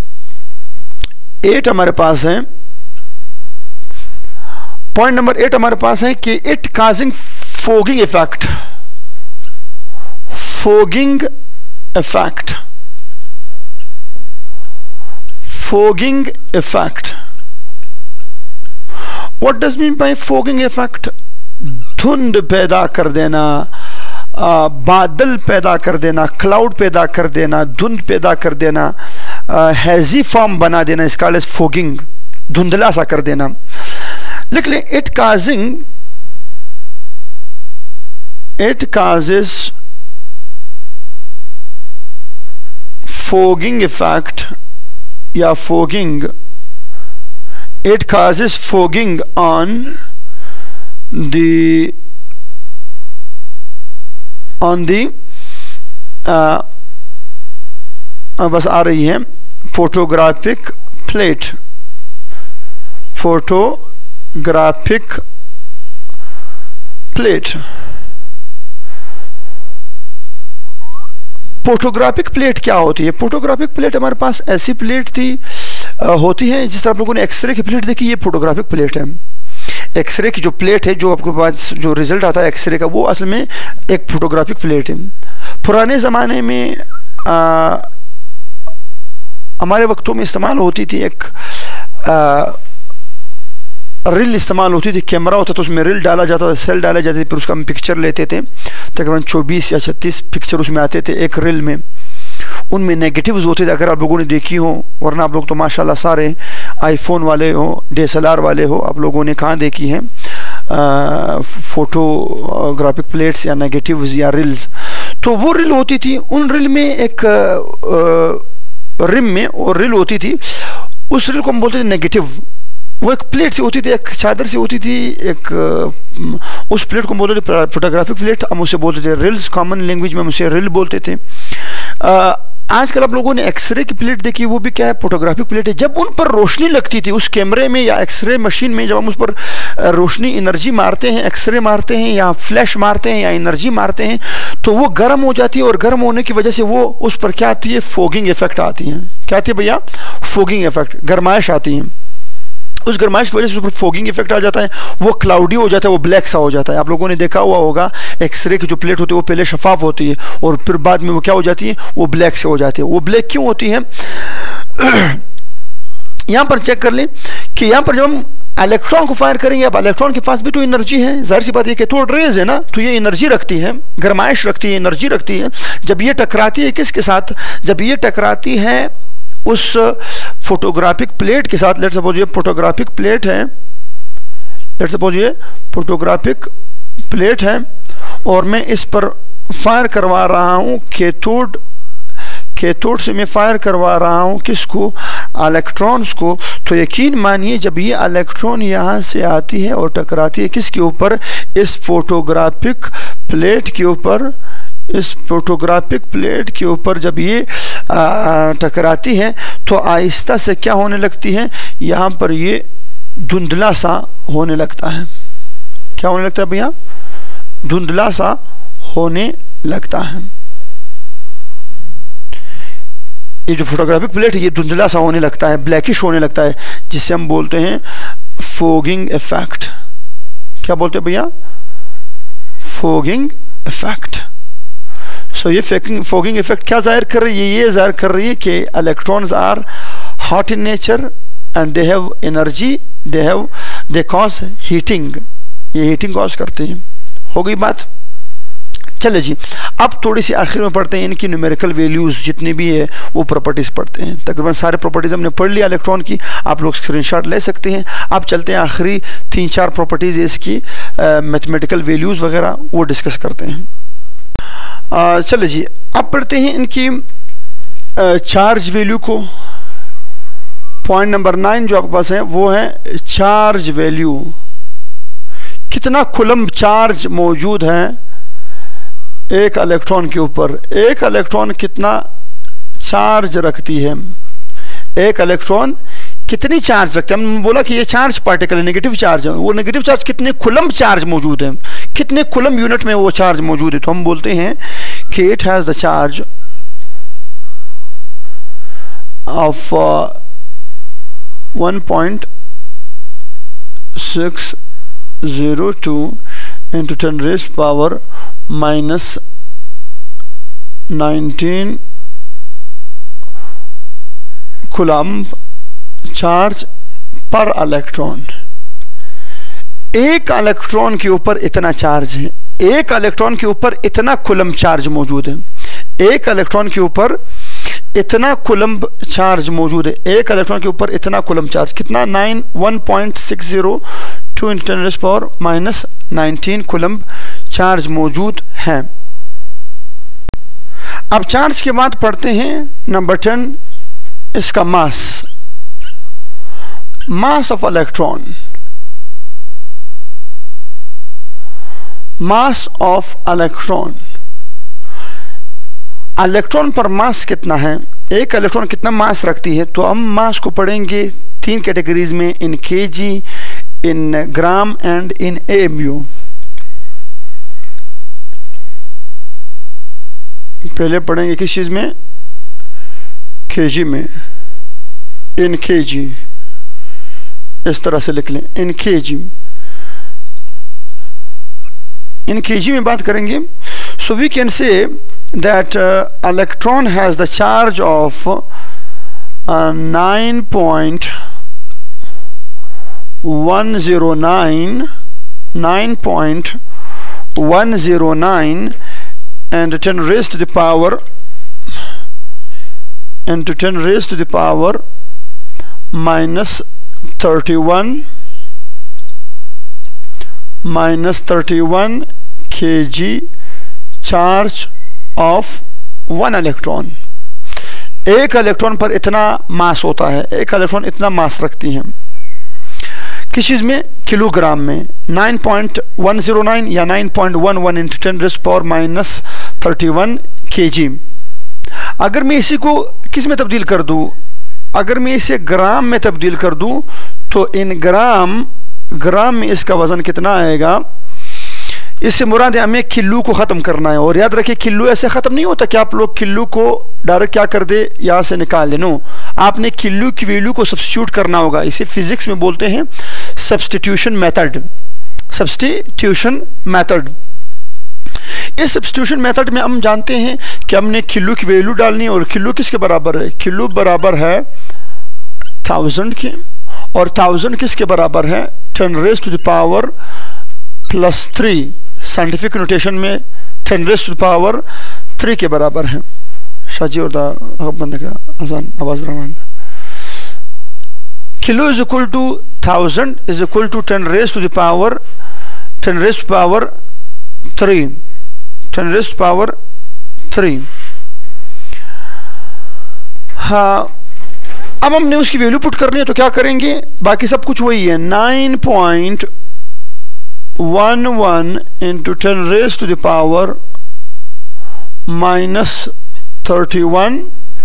एट हमारे पास है। पॉइंट नंबर एट हमारे पास है कि it causing fogging effect. Fogging effect, fogging effect, what does mean by fogging effect? धुंध पैदा कर देना, आ, बादल पैदा कर देना, क्लाउड पैदा कर देना, धुंध पैदा कर देना, हैजी फॉर्म बना देना, इसका इज फोगिंग, धुंधला सा कर देना। लिख लें, it causing, it causes fogging effect या fogging, it causes fogging on the on the uh, बस आ रही है photographic plate, photographic plate. Photographic plate क्या होती है? फोटोग्राफिक प्लेट हमारे पास ऐसी प्लेट थी आ, होती है जिस तरह आप लोगों ने एक्सरे की प्लेट देखी, ये फोटोग्राफिक प्लेट है। एक्सरे की जो प्लेट है, जो आपके पास जो रिजल्ट आता है एक्सरे का, वो असल में एक फोटोग्राफिक प्लेट है। पुराने ज़माने में आ, हमारे वक्तों में इस्तेमाल होती थी एक आ, रिल इस्तेमाल होती थी। कैमरा होता था, उसमें रिल डाला जाता था, सेल डाले जाते थे, फिर उसका हम पिक्चर लेते थे। तकरीबन चौबीस या छत्तीस पिक्चर उसमें आते थे एक रिल में। उनमें नेगेटिव्स होते थे, अगर आप लोगों ने देखी हो, वरना आप लोग तो माशाल्लाह सारे आईफोन वाले हो, डी एस एल आर वाले हो, आप लोगों ने कहाँ देखी हैं फोटोग्राफिक प्लेट्स या नेगेटिव्स या रिल्स। तो वो रिल होती थी, उन रिल में एक आ, रिम में और रिल होती थी, उस रिल को हम बोलते थे नेगेटिव। वो एक प्लेट से होती थी, एक चादर से होती थी, एक उस प्लेट को बोलते थे फोटोग्राफिक प्लेट, हम उसे बोलते थे रिल्स, कॉमन लैंग्वेज में हम उसे रिल बोलते थे। आ, आजकल आप लोगों ने एक्सरे की प्लेट देखी, वो भी क्या है? फोटोग्राफिक प्लेट है। जब उन पर रोशनी लगती थी उस कैमरे में या एक्सरे मशीन में, जब हम उस पर रोशनी एनर्जी मारते हैं, एक्सरे मारते हैं या फ्लैश मारते हैं या एनर्जी मारते हैं, तो वो गर्म हो जाती है, और गर्म होने की वजह से वो उस पर क्या आती है? फोगिंग इफेक्ट आती है। क्या आती है भैया? फोगिंग इफेक्ट, गर्माइश आती है। उस गर्माइश की वजह से उस पर फोगिंग इफेक्ट आ जाता है, वो क्लाउडी हो जाता है, वो ब्लैक सा हो जाता है। आप लोगों ने देखा हुआ होगा एक्सरे की जो प्लेट होती है वो पहले शफाफ होती है और फिर बाद में वो क्या हो जाती है? वो ब्लैक से हो जाती है। वो ब्लैक क्यों होती है? यहाँ पर चेक कर लें कि यहाँ पर जब हम इलेक्ट्रॉन को फायर करेंगे, अब इलेक्ट्रॉन के पास भी तो एनर्जी है, जाहिर सी बात है कि थोड़ा रेज है ना, तो ये एनर्जी रखती है, गर्माइश रखती है, एनर्जी रखती है। जब ये टकराती है किसके साथ? जब ये टकराती है उस फोटोग्राफिक प्लेट के साथ। लेट सपोज ये फोटोग्राफिक प्लेट है, लेट सपोज ये फोटोग्राफिक प्लेट है, और मैं इस पर फायर करवा रहा हूँ कैथोड, कैथोड से मैं फायर करवा रहा हूँ किसको? इलेक्ट्रॉन्स को। तो यकीन मानिए जब ये इलेक्ट्रॉन यहाँ से आती है और टकराती है किसके ऊपर? इस फोटोग्राफिक प्लेट के ऊपर, इस फोटोग्राफिक प्लेट के ऊपर जब ये टकराती है तो आहिस्ता से क्या होने लगती है? यहाँ पर ये धुंधला सा होने लगता है। क्या होने लगता है भैया? धुंधला सा होने लगता है। ये जो फोटोग्राफिक प्लेट है ये धुंधला सा होने लगता है, ब्लैकिश होने लगता है, जिसे हम बोलते हैं फोगिंग इफेक्ट। क्या बोलते हैं भैया? Fogging effect. सो ये फोगिंग इफेक्ट क्या जाहिर कर रही है? ये जाहिर कर रही है कि electrons are hot in nature and they have energy, they have they cause heating, ये हीटिंग कॉज करते हैं। हो गई बात? चले जी, अब थोड़ी सी आखिर में पढ़ते हैं इनकी न्यूमेरिकल वैल्यूज़ जितनी भी है वो प्रॉपर्टीज़ पढ़ते हैं। तकरीबन सारे प्रॉपर्टीज़ हमने पढ़ लिया इलेक्ट्रॉन की, आप लोग स्क्रीनशॉट ले सकते हैं। अब चलते हैं आखिरी तीन चार प्रॉपर्टीज़ इसकी मैथमेटिकल वैल्यूज़ वगैरह वो डिस्कस करते हैं। चले जी, अब पढ़ते हैं इनकी चार्ज वैल्यू को। पॉइंट नंबर नाइन जो आपके पास है वो है चार्ज वैल्यू। कितना कूलम्ब चार्ज मौजूद है एक इलेक्ट्रॉन के ऊपर। एक इलेक्ट्रॉन कितना चार्ज रखती है, एक इलेक्ट्रॉन कितनी चार्ज रखते हैं। हमने बोला कि ये चार्ज पार्टिकल है, नेगेटिव चार्ज है। वो नेगेटिव चार्ज कितने कूलम्ब चार्ज मौजूद है, कितने कूलम्ब यूनिट में वो चार्ज मौजूद है। तो हम बोलते हैं कि it has the charge of one point six zero two into ten raise power minus nineteen coulomb charge per electron. एक इलेक्ट्रॉन के ऊपर इतना चार्ज है, एक इलेक्ट्रॉन के ऊपर इतना कूलम्ब चार्ज मौजूद है, एक इलेक्ट्रॉन के ऊपर इतना कूलम्ब चार्ज मौजूद है, एक इलेक्ट्रॉन के ऊपर इतना कूलम्ब चार्ज कितना nine one point six zero two into ten raise power minus nineteen coulomb charge मौजूद है। अब चार्ज के बाद पढ़ते हैं नंबर टेन, इसका mass. Mass of electron, mass of electron. Electron पर मास कितना है, एक इलेक्ट्रॉन कितना मास रखती है। तो हम मास को पढ़ेंगे तीन कैटेगरीज में, in KG, in gram and in AMU. पहले पढ़ेंगे किस चीज में, केजी में, इन केजी। इस तरह से लिख लें, इन केजी। इन केजी में बात करेंगे। So we can say that electron has the charge of nine point one zero nine nine point one zero nine and ten raised to the power into ten raised to the power minus thirty-one minus thirty-one kg charge of one electron। एक electron पर इतना मास होता है, एक electron इतना मास रखती है। किस चीज में, किलोग्राम में। Nine point one zero nine या nine point one one into ten raise power minus thirty one K G. अगर मैं इसी को किस में तब्दील कर दूं, अगर मैं इसे ग्राम में तब्दील कर दूं तो इन ग्राम ग्राम में इसका वजन कितना आएगा। इससे मुराद है हमें किलो को ख़त्म करना है। और याद रखिए किलो ऐसे ख़त्म नहीं होता कि आप लोग किलो को डायरेक्ट क्या कर दे, यहाँ से निकाल लें। नो, आपने किलो की वैल्यू को सब्स्टिट्यूट करना होगा। इसे फिजिक्स में बोलते हैं सब्स्टिट्यूशन मेथड। Substitution method. इस सब्स्टिट्यूशन मेथड में हम जानते हैं कि हमने किलो की वैल्यू डालनी है। और किलो किसके बराबर है, किलो बराबर है थाउजेंड के, और थाउजेंड किसके बराबर है, ten raise to the power plus three. Scientific notation में ten raise to the power three के बराबर है। शाजी और बंद का आसान आवाज रवान। Kilo is equal to thousand is equal to ten raise to the power ten raise to power three ten raise to power three. हाँ, अब हमने उसकी वैल्यू पुट करनी है तो क्या करेंगे, बाकी सब कुछ वही है। Nine point one one into ten raise to the power minus thirty one,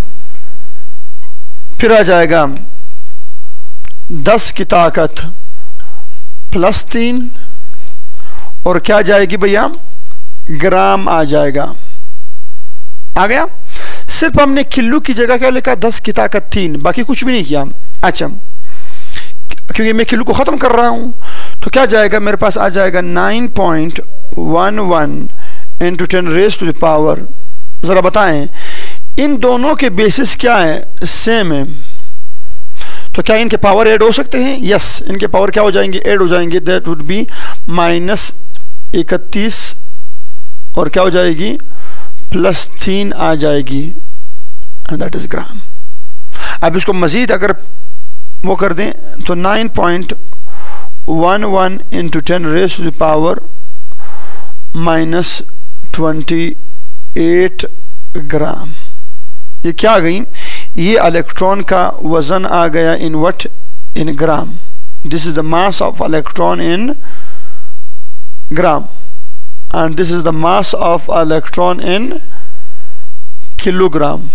फिर आ जाएगा दस की ताकत प्लस तीन, और क्या जाएगी भैया, ग्राम आ जाएगा। आ गया। सिर्फ हमने किलो की जगह क्या लिखा, दस की ताकत तीन, बाकी कुछ भी नहीं किया। अच्छा, क्योंकि मैं किलो को ख़त्म कर रहा हूं तो क्या जाएगा, मेरे पास आ जाएगा nine point one one into ten raise to the power. ज़रा बताएं इन दोनों के बेसिस क्या है, सेम है। तो क्या इनके पावर ऐड हो सकते हैं, यस, इनके पावर क्या हो जाएंगे, ऐड हो जाएंगे। दैट वुड बी माइनस इकतीस, और क्या हो जाएगी, प्लस तीन आ जाएगी, दैट इज ग्राम। अब इसको मजीद अगर वो कर दें तो nine point one one into ten raise to the power minus twenty eight gram. ये क्या आ गई, ये इलेक्ट्रॉन का वजन आ गया in what, in gram. This is the mass of electron in gram and this is the mass of electron in kilogram.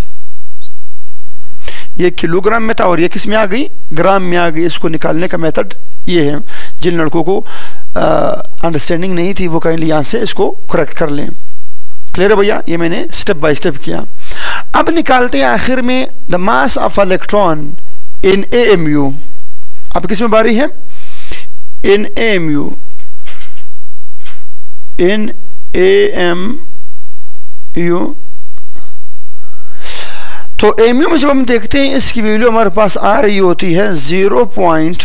ये किलोग्राम में था और ये किस में आ गई, ग्राम में आ गई। इसको निकालने का मेथड ये है। जिन लड़कों को अंडरस्टैंडिंग नहीं थी वो काइंडली यहाँ से इसको करेक्ट कर लें। क्लियर है भैया, ये मैंने स्टेप बाय स्टेप किया। अब निकालते हैं आखिर में the mass of electron in A M U. अब किस में बारी है, in A M U, in A M U. तो एम यू में जब हम देखते हैं इसकी वैल्यू हमारे पास आ रही होती है जीरो पॉइंट,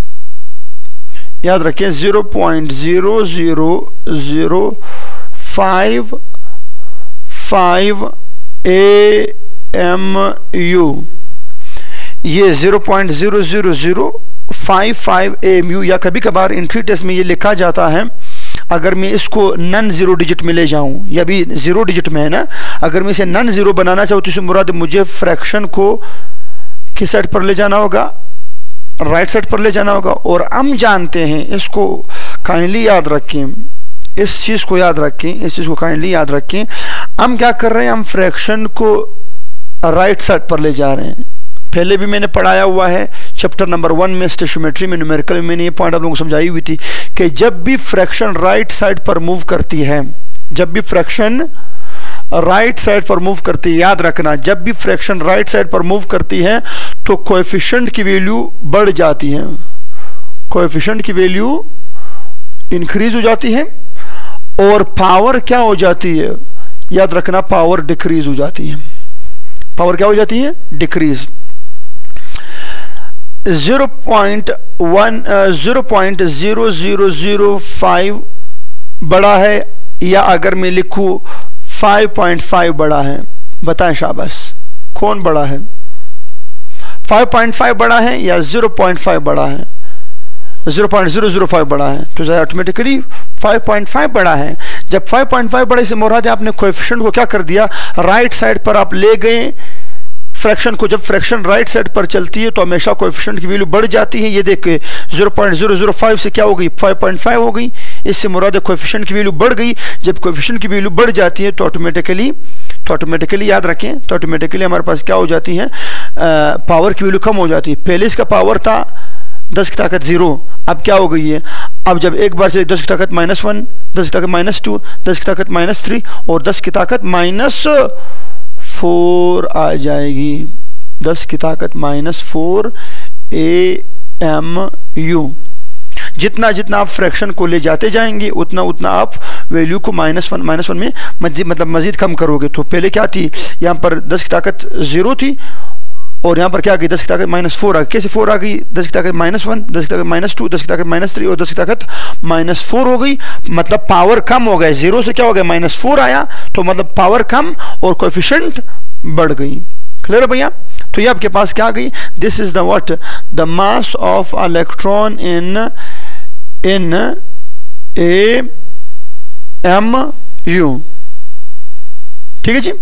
याद रखिए zero point zero zero zero five five A M U. ये zero point zero zero zero five five A M U, या कभी कभार एंट्री टेस्ट में ये लिखा जाता है, अगर मैं इसको नन जीरो डिजिट में ले जाऊं, या भी जीरो डिजिट में है ना, अगर मैं इसे नन जीरो बनाना चाहूँ तो इसे मुराद मुझे फ्रैक्शन को किस साइड पर ले जाना होगा, राइट साइड पर ले जाना होगा। और हम जानते हैं, इसको काइंडली याद रखें, इस चीज को याद रखें, इस चीज को काइंडली याद रखें। हम क्या कर रहे हैं, हम फ्रैक्शन को राइट साइड पर ले जा रहे हैं। पहले भी मैंने पढ़ाया हुआ है चैप्टर नंबर वन में, स्टेशियोमेट्री में, न्यूमेरिकल में, मैंने ये पॉइंट आप लोगों को समझाई हुई थी कि जब भी फ्रैक्शन राइट साइड पर मूव करती है, जब भी फ्रैक्शन राइट साइड पर मूव करती है, याद रखना, जब भी फ्रैक्शन राइट साइड पर मूव करती है तो कोएफिशिएंट की वैल्यू बढ़ जाती है, कोएफिशिएंट की वैल्यू इंक्रीज हो जाती है और पावर क्या हो जाती है, याद रखना, पावर डिक्रीज हो जाती है। पावर क्या हो जाती है, decrease. Zero point one zero point zero zero zero five बड़ा है, या अगर मैं लिखूं फाइव पॉइंट फाइव बड़ा है, बताएं शाबाश, कौन बड़ा है, फाइव पॉइंट फाइव बड़ा है या ज़ीरो पॉइंट फाइव बड़ा है? Zero point zero zero five बड़ा है, तो ऑटोमेटिकली फाइव पॉइंट फाइव बड़ा है। जब फाइव पॉइंट फाइव बड़ा, इसे मुराद है आपने कोएफिशिएंट को क्या कर दिया, राइट साइड पर आप ले गए फ्रैक्शन को। जब फ्रैक्शन राइट साइड पर चलती है तो हमेशा कोएफिशिएंट की वैल्यू बढ़ जाती है। ये देखिए zero point zero zero five से क्या हो गई, फाइव पॉइंट फाइव हो गई। इससे मुराद है कोएफिशिएंट की वैल्यू बढ़ गई। जब कोएफिशिएंट की वैल्यू बढ़ जाती है तो ऑटोमेटिकली तो ऑटोमेटिकली याद रखें, तो ऑटोमेटिकली हमारे पास क्या हो जाती है, पावर की वैल्यू कम हो जाती है। पहले इसका पावर था दस की ताकत जीरो, अब क्या हो गई है, अब जब एक बार से दस की ताकत माइनस वन, दस की ताकत माइनस टू, दस की ताकत माइनस थ्री और दस की ताकत माइनस फोर आ जाएगी। दस की ताकत minus four A M U. जितना जितना आप फ्रैक्शन को ले जाते जाएंगे उतना उतना आप वैल्यू को माइनस वन माइनस वन में मजीद मतलब मजीद कम करोगे। तो पहले क्या थी, यहाँ पर दस की ताकत जीरो थी और यहाँ पर क्या आ गई, दस की ताकत माइनस फोर आ गई। कैसे फोर आ गई, दस की ताकत माइनस वन, दस की ताकत माइनस टू, दस की ताकत माइनस थ्री और दस की ताकत माइनस फोर हो गई। मतलब पावर कम हो गया, जीरो से क्या हो गया, माइनस फोर आया, तो मतलब पावर कम और कोएफिशिएंट बढ़ गई। क्लियर है भैया? तो ये आपके पास क्या आ गई, this is the what, the mass of electron in in A M U. ठीक है जी।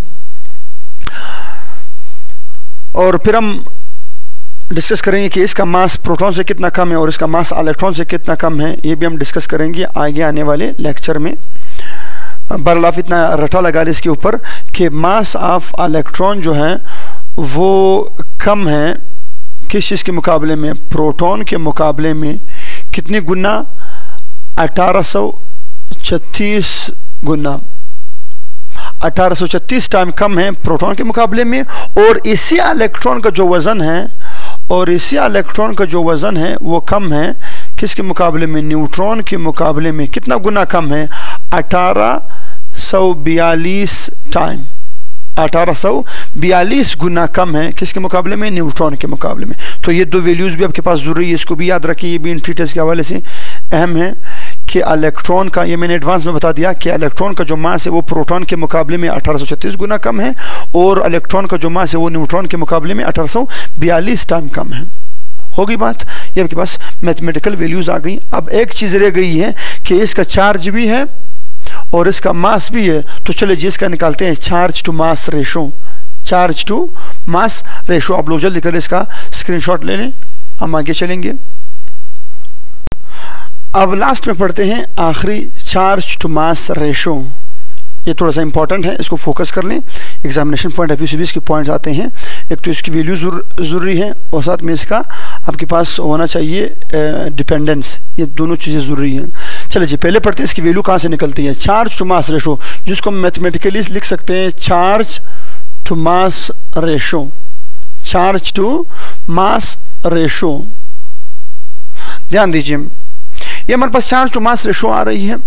और फिर हम डिस्कस करेंगे कि इसका मास प्रोटॉन से कितना कम है और इसका मास इलेक्ट्रॉन से कितना कम है। ये भी हम डिस्कस करेंगे आगे आने वाले लेक्चर में। बहरहाल आप इतना रटा लगा ले इसके ऊपर कि मास ऑफ इलेक्ट्रॉन जो है वो कम है किस चीज़ के मुकाबले में, प्रोटॉन के मुकाबले में। कितनी गुना, अठारह सौ छत्तीस गुना, अठारह सौ छत्तीस टाइम कम है प्रोटॉन के मुकाबले में। और इसी इलेक्ट्रॉन का जो वज़न है और इसी इलेक्ट्रॉन का जो वज़न है वो कम है किसके मुकाबले में, न्यूट्रॉन के मुकाबले में। कितना गुना कम है, अठारह सौ बयालीस टाइम, अठारह सौ बयालीस गुना कम है किसके मुकाबले में, न्यूट्रॉन के मुकाबले में। तो ये दो वैल्यूज़ भी आपके पास ज़रूरी है, इसको भी याद रखिए। ये भी एंट्री टेस्ट के हवाले से अहम है कि इलेक्ट्रॉन का, ये मैंने एडवांस में बता दिया कि इलेक्ट्रॉन का जो मास है वो प्रोटॉन के मुकाबले में अठारह सौ छत्तीस गुना कम है और इलेक्ट्रॉन का जो मास है वो न्यूट्रॉन के मुकाबले में अठारह सौ बयालीस टाइम कम है। होगी बात, ये आपके पास मैथमेटिकल वैल्यूज़ आ गई। अब एक चीज़ रह गई है कि इसका चार्ज भी है और इसका मास भी है, तो चले जी इसका निकालते हैं charge to mass ratio, charge to mass ratio. आप लोग जल्दी करें, इसका स्क्रीनशॉट ले लें, हम आगे चलेंगे। अब लास्ट में पढ़ते हैं आखिरी चार्ज टू मास रेशो। ये थोड़ा सा इंपॉर्टेंट है, इसको फोकस कर लें, एग्जामिनेशन पॉइंट ऑफ व्यू से भी इसके पॉइंट्स आते हैं। एक तो इसकी वैल्यू ज़रूरी है और साथ में इसका आपके पास होना चाहिए डिपेंडेंस, ये दोनों चीज़ें ज़रूरी हैं। चलिए जी पहले पढ़ते हैं इसकी वैल्यू कहाँ से निकलती है। चार्ज टू मास रेशो, जिसको हम मैथमेटिकली लिख सकते हैं charge to mass ratio, charge to mass ratio. ध्यान दीजिए, ये हमारे पास चार्ज टू मास रेशो आ रही है।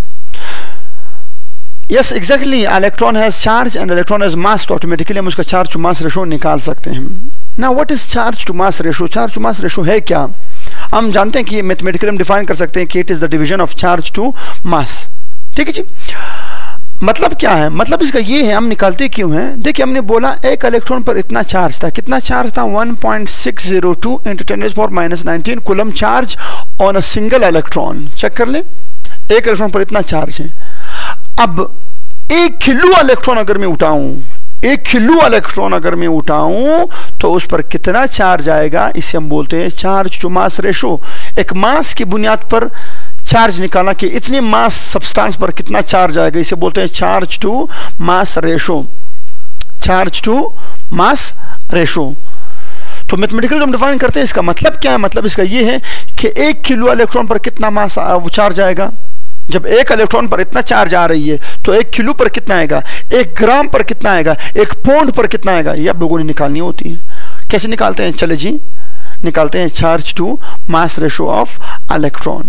Yes exactly, electron has charge and electron has mass, तो ऑटोमेटिकली हम उसका चार्ज टू मास रेशो निकाल सकते हैं। ना what is charge to mass ratio, charge to mass ratio है क्या? हम जानते हैं कि मैथमेटिकली हम डिफाइन कर सकते हैं कि it is the division of charge to mass. ठीक है जी, मतलब क्या है? मतलब इसका ये है, हम निकालते क्यों हैं? देखिए हमने बोला एक इलेक्ट्रॉन पर इतना चार्ज था, कितना चार्ज था? One point six zero two into ten to the power minus nineteen coulomb charge on a single electron. Check कर लें, एक इलेक्ट्रॉन पर इतना चार्ज है। अब एक किलो इलेक्ट्रॉन अगर मैं उठाऊं, एक किलो इलेक्ट्रॉन अगर मैं उठाऊं तो उस पर कितना चार्ज आएगा? इसे हम बोलते हैं चार्ज टू मास रेशो। एक मास की बुनियाद पर चार्ज निकालना कि इतने मास सब्सटेंस पर कितना चार्ज आएगा, इसे बोलते हैं charge to mass ratio, charge to mass ratio. तो मैथमेटिकली हम डिफाइन करते हैं, इसका मतलब क्या है? मतलब इसका ये है कि एक किलो इलेक्ट्रॉन पर कितना मास चार्ज आएगा। जब एक इलेक्ट्रॉन पर इतना चार्ज आ रही है तो एक किलो पर कितना आएगा, एक ग्राम पर कितना आएगा, एक पौंड पर कितना आएगा, ये आप लोगों ने निकालनी होती है। कैसे निकालते हैं? चले जी निकालते हैं charge to mass ratio of electron.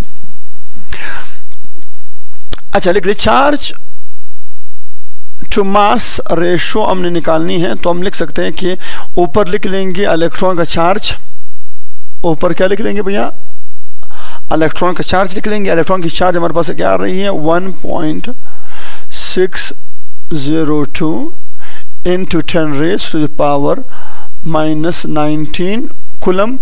अच्छा लिख ले, चार्ज टू मास रेशो हमने निकालनी है, तो हम लिख सकते हैं कि ऊपर लिख लेंगे इलेक्ट्रॉन का चार्ज, ऊपर क्या लिख लेंगे भैया? इलेक्ट्रॉन का चार्ज लिख लेंगे। इलेक्ट्रॉन की चार्ज हमारे पास क्या आ रही है? One point six zero two into ten raise to the power minus nineteen coulomb,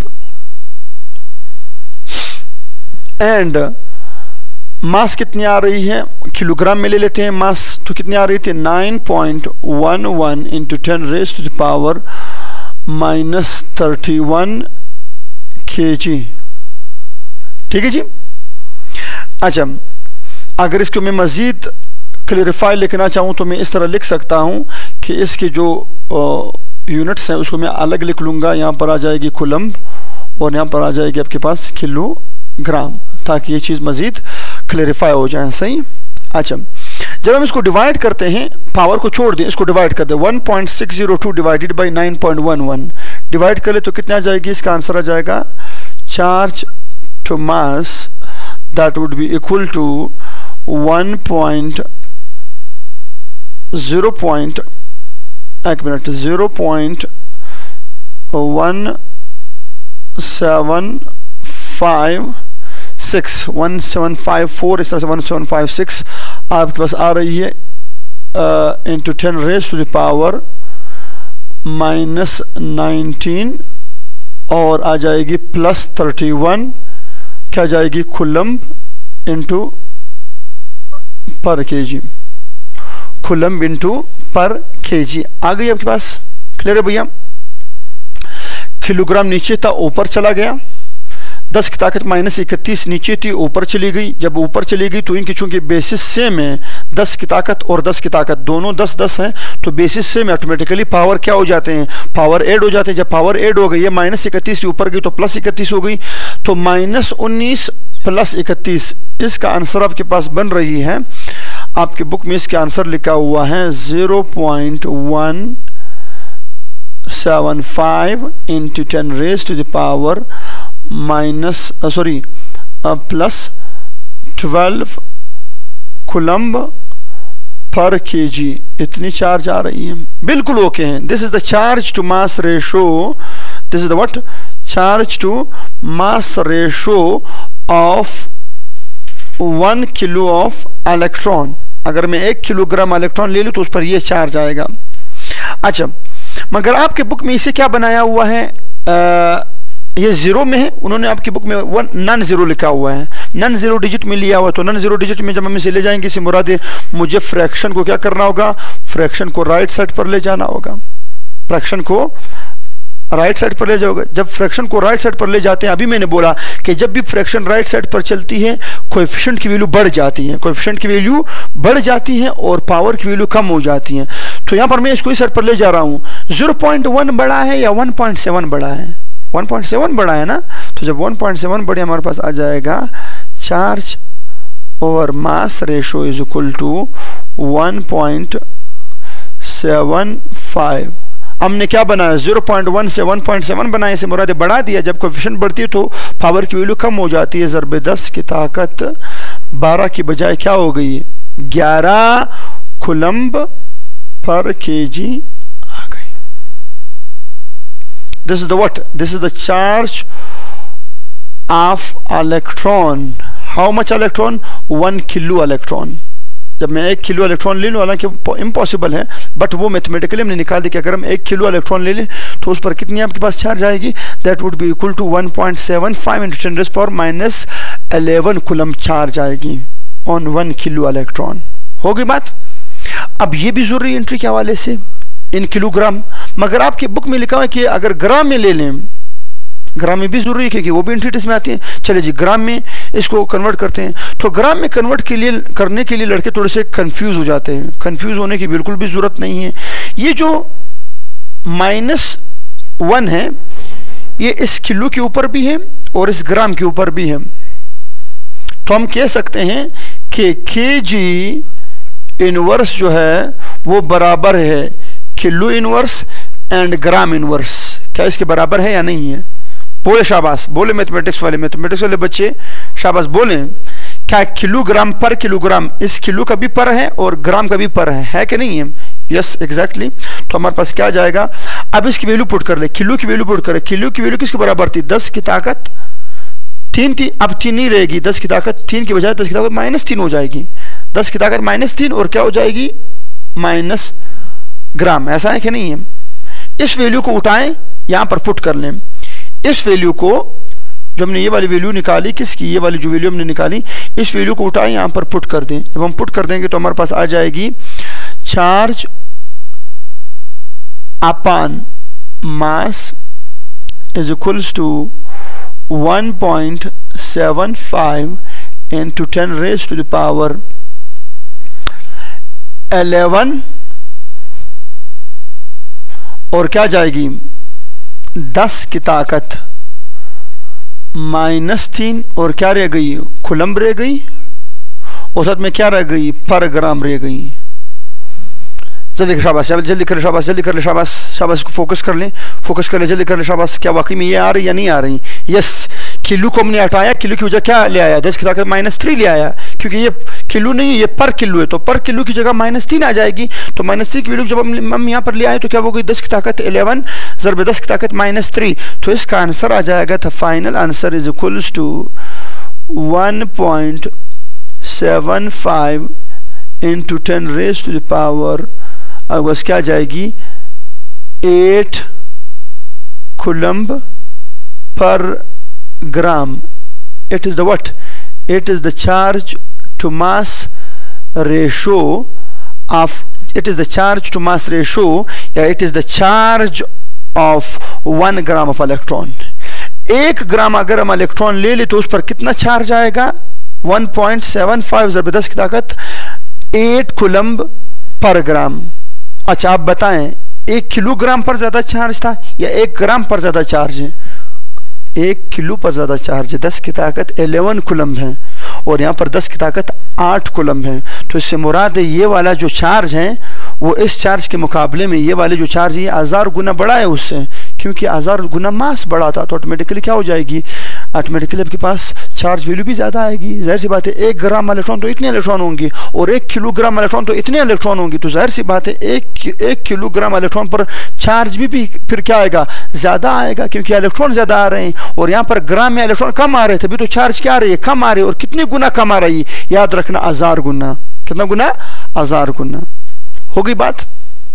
and mass कितनी आ रही है? किलोग्राम में ले लेते हैं मास, तो कितनी आ रही थी? Nine point one one into ten raise to the power minus thirty one K G. ठीक है जी। अच्छा, अगर इसको मैं मज़ीद क्लियरिफाई लिखना चाहूँ तो मैं इस तरह लिख सकता हूँ कि इसके जो यूनिट्स हैं उसको मैं अलग लिख लूँगा। यहाँ पर आ जाएगी कूलम्ब और यहाँ पर आ जाएगी आपके पास किलोग्राम, ताकि ये चीज़ मज़ीद क्लियरिफाई हो जाए। सही। अच्छा, जब हम इसको डिवाइड करते हैं, पावर को छोड़ दें, इसको डिवाइड कर दें, one point six zero two divided by nine point one one divide कर ले तो कितना आ जाएगी? इसका आंसर आ जाएगा charge to mass that would be equal to one point zero point एक minute zero point one seven five six one seven five four इस तरह से one seven five six आपके पास आ रही है into ten raised to the power minus nineteen और आ जाएगी plus thirty one, क्या जाएगी? Coulomb into per KG, coulomb into per KG आ गई आपके पास। क्लियर है भैया? किलोग्राम नीचे था, ऊपर चला गया, दस की ताकत माइनस इकतीस नीचे थी, ऊपर चली गई। जब ऊपर चली गई तो इनकी चूंकि बेसिस सेम है, दस की ताकत और दस की ताकत दोनों दस दस हैं, तो बेसिस सेम ऑटोमेटिकली पावर क्या हो जाते हैं? पावर ऐड हो जाते हैं। जब पावर ऐड हो गई है, माइनस इकतीस से ऊपर गई तो प्लस इकतीस हो गई, तो माइनस उन्नीस प्लस इकतीस, इसका आंसर आपके पास बन रही है। आपके बुक में इसका आंसर लिखा हुआ है zero point one seven five into ten raise to the power minus sorry plus twelve coulomb per KG, इतनी चार्ज आ रही है। बिल्कुल ओके हैं। This is the charge to mass ratio, this is the what? Charge to mass ratio of one kilo of electron. अगर मैं एक kilogram electron ले लूँ तो उस पर यह चार्ज आएगा। अच्छा, मगर आपके बुक में इसे क्या बनाया हुआ है? आ, ये जीरो में है, उन्होंने आपकी बुक में वन नॉन जीरो लिखा हुआ है, नन जीरो डिजिट में लिया हुआ, तो नन जीरो डिजिट में जब हम इसे ले जाएंगे, इसे मुराद है मुझे फ्रैक्शन को क्या करना होगा, फ्रैक्शन को राइट साइड पर ले जाना होगा, फ्रैक्शन को राइट साइड पर ले जाओगे। जब फ्रैक्शन को राइट साइड पर ले जाते हैं, अभी मैंने बोला कि जब भी फ्रैक्शन राइट साइड पर चलती है कोएफिशिएंट की वैल्यू बढ़ जाती है, कोएफिशिएंट की वैल्यू बढ़ जाती है और पावर की वैल्यू कम हो जाती है। तो यहाँ पर मैं इसको इस साइड पर ले जा रहा हूँ, ज़ीरो पॉइंट वन बड़ा है या वन पॉइंट सेवन बड़ा है, वन पॉइंट सेवन बड़ा है ना, तो जब वन पॉइंट सेवन बड़े हमारे पास आ जाएगा, charge over mass ratio is equal to one point seven five. हमने क्या बनाया, ज़ीरो पॉइंट वन से वन पॉइंट सेवन बनाया, इसे मुराद बढ़ा दिया। जब कोएफिशिएंट बढ़ती है तो पावर की वैल्यू कम हो जाती है, ज़रबे दस की ताकत बारह की बजाय क्या हो गई, ग्यारह कूलम्ब पर केजी आ गई। This is the what, this is the charge of electron. How much electron, one kilo electron. जब मैं एक किलो इलेक्ट्रॉन ले लूँ, हालांकि इम्पॉसिबल है, बट वो मैथमेटिकली हमने निकाल दिया कि अगर हम एक किलो इलेक्ट्रॉन ले लें तो उस पर कितनी आपके पास चार्ज आएगी, that would be equal to one point seven five into ten raise power minus eleven coulomb charge आएगी ऑन वन किलो इलेक्ट्रॉन। हो गई बात। अब ये भी जरूरी एंट्री के हवाले से इन किलोग्राम, मगर आपकी बुक में लिखा हुआ है कि अगर ग्राम में ले लें, ग्राम में भी जरूरी है क्योंकि वो भी एंट्रीज में आती हैं। चलिए जी, ग्राम में इसको कन्वर्ट करते हैं। तो ग्राम में कन्वर्ट के लिए करने के लिए लड़के थोड़े से कंफ्यूज हो जाते हैं। कंफ्यूज होने की बिल्कुल भी जरूरत नहीं है। ये जो माइनस वन है, ये इस किलो के ऊपर भी है और इस ग्राम के ऊपर भी है। तो हम कह सकते हैं कि के जी इनवर्स जो है वो बराबर है kilo inverse and gram inverse. क्या इसके बराबर है या नहीं है? बोले शाबाश, बोले मैथमेटिक्स वाले, मैथमेटिक्स वाले बच्चे शाबाश बोले। क्या किलोग्राम पर किलोग्राम, इस किलो का भी पर है और ग्राम का भी पर है, है कि नहीं है? Yes exactly. तो हमारे पास क्या जाएगा, अब इसकी वैल्यू पुट कर ले, किलो की वैल्यू पुट कर ले। किलो की वैल्यू किसके बराबर थी, दस की ताकत तीन थी, अब तीन नहीं रहेगी, दस की ताकत तीन की बजाय दस की ताकत माइनस तीन हो जाएगी। दस की ताकत माइनस तीन और क्या हो जाएगी, माइनस ग्राम। ऐसा है कि नहीं है? इस वैल्यू को उठाएं, यहां पर पुट कर लें। इस वैल्यू को जो हमने ये वाली वैल्यू निकाली, किसकी, ये वाली जो वैल्यू हमने निकाली, इस वैल्यू को उठाएं, यहां पर पुट कर दें। जब हम पुट कर देंगे तो हमारे पास आ जाएगी charge upon mass is equals to one point seven five into ten raise to the power eleven और क्या जाएगी, दस की ताकत माइनस तीन और क्या रह गई, कूलम्ब रह गई, और साथ में क्या रह गई, पर ग्राम रह गई। जल्दी शाबाश, जल्दी कर ले शाबाश, जल्दी कर ले शाबाश, शाबाश को फोकस कर लें, फोकस कर ले, जल्दी कर ले शाबाश। क्या वाकई में ये आ रही या नहीं आ रही? यस। किलो को हमने हटाया, किलो की वजह क्या ले आया, दस की ताकत माइनस थ्री ले आया, क्योंकि ये किलो नहीं है, ये पर किलो है, तो पर किलो की जगह माइनस तीन आ जाएगी। तो माइनस थ्री की वैल्यू जब हम हम यहाँ पर ले आए तो क्या हो गई, दस की ताकत इलेवन ज़रब दस की ताकत माइनस थ्री। तो इसका आंसर आ जाएगा था, final answer is equals to one point seven five into ten raise to the power, अब बस क्या जाएगी, eight coulomb per gram. It is the what, it is the charge to mass ratio of, it is the charge to mass ratio या it is the charge of one gram of electron. एक gram अगर हम electron ले ले तो उस पर कितना चार्ज आएगा, वन पॉइंट सेवन फाइव ज़रब दस की ताकत एट कूलम्ब पर ग्राम। अच्छा आप बताएं, एक किलोग्राम पर ज्यादा चार्ज था या एक ग्राम पर ज्यादा चार्ज है? एक किलो पर ज्यादा चार्ज है, दस की ताकत इलेवन कूलम्ब है और यहाँ पर दस की ताकत आठ कूलम्ब है। तो इससे मुराद है ये वाला जो चार्ज है वो इस चार्ज के मुकाबले में ये वाले जो चार्ज है हजार गुना बड़ा है उससे, क्योंकि हजार गुना मास बड़ा था। तो ऑटोमेटिकली क्या हो जाएगी, ऑटोमेटिकली आपके पास चार्ज वैल्यू भी ज़्यादा आएगी। जाहिर सी बात है, एक ग्राम इलेक्ट्रॉन तो इतने इलेक्ट्रॉन होंगे और एक किलोग्राम इलेक्ट्रॉन तो इतने इलेक्ट्रॉन होंगे। तो जाहिर सी बात है एक एक किलोग्राम इलेक्ट्रॉन पर चार्ज भी, भी फिर क्या आएगा, ज़्यादा आएगा, क्योंकि इलेक्ट्रॉन ज़्यादा आ रहे हैं और यहाँ पर ग्राम में इलेक्ट्रॉन कम आ रहे थे, अभी तो चार्ज क्या आ रही है, कम आ रही है। और कितने गुना कम आ रही है, याद रखना, हजार गुना। कितना गुना, हजार गुना। हो गई बात।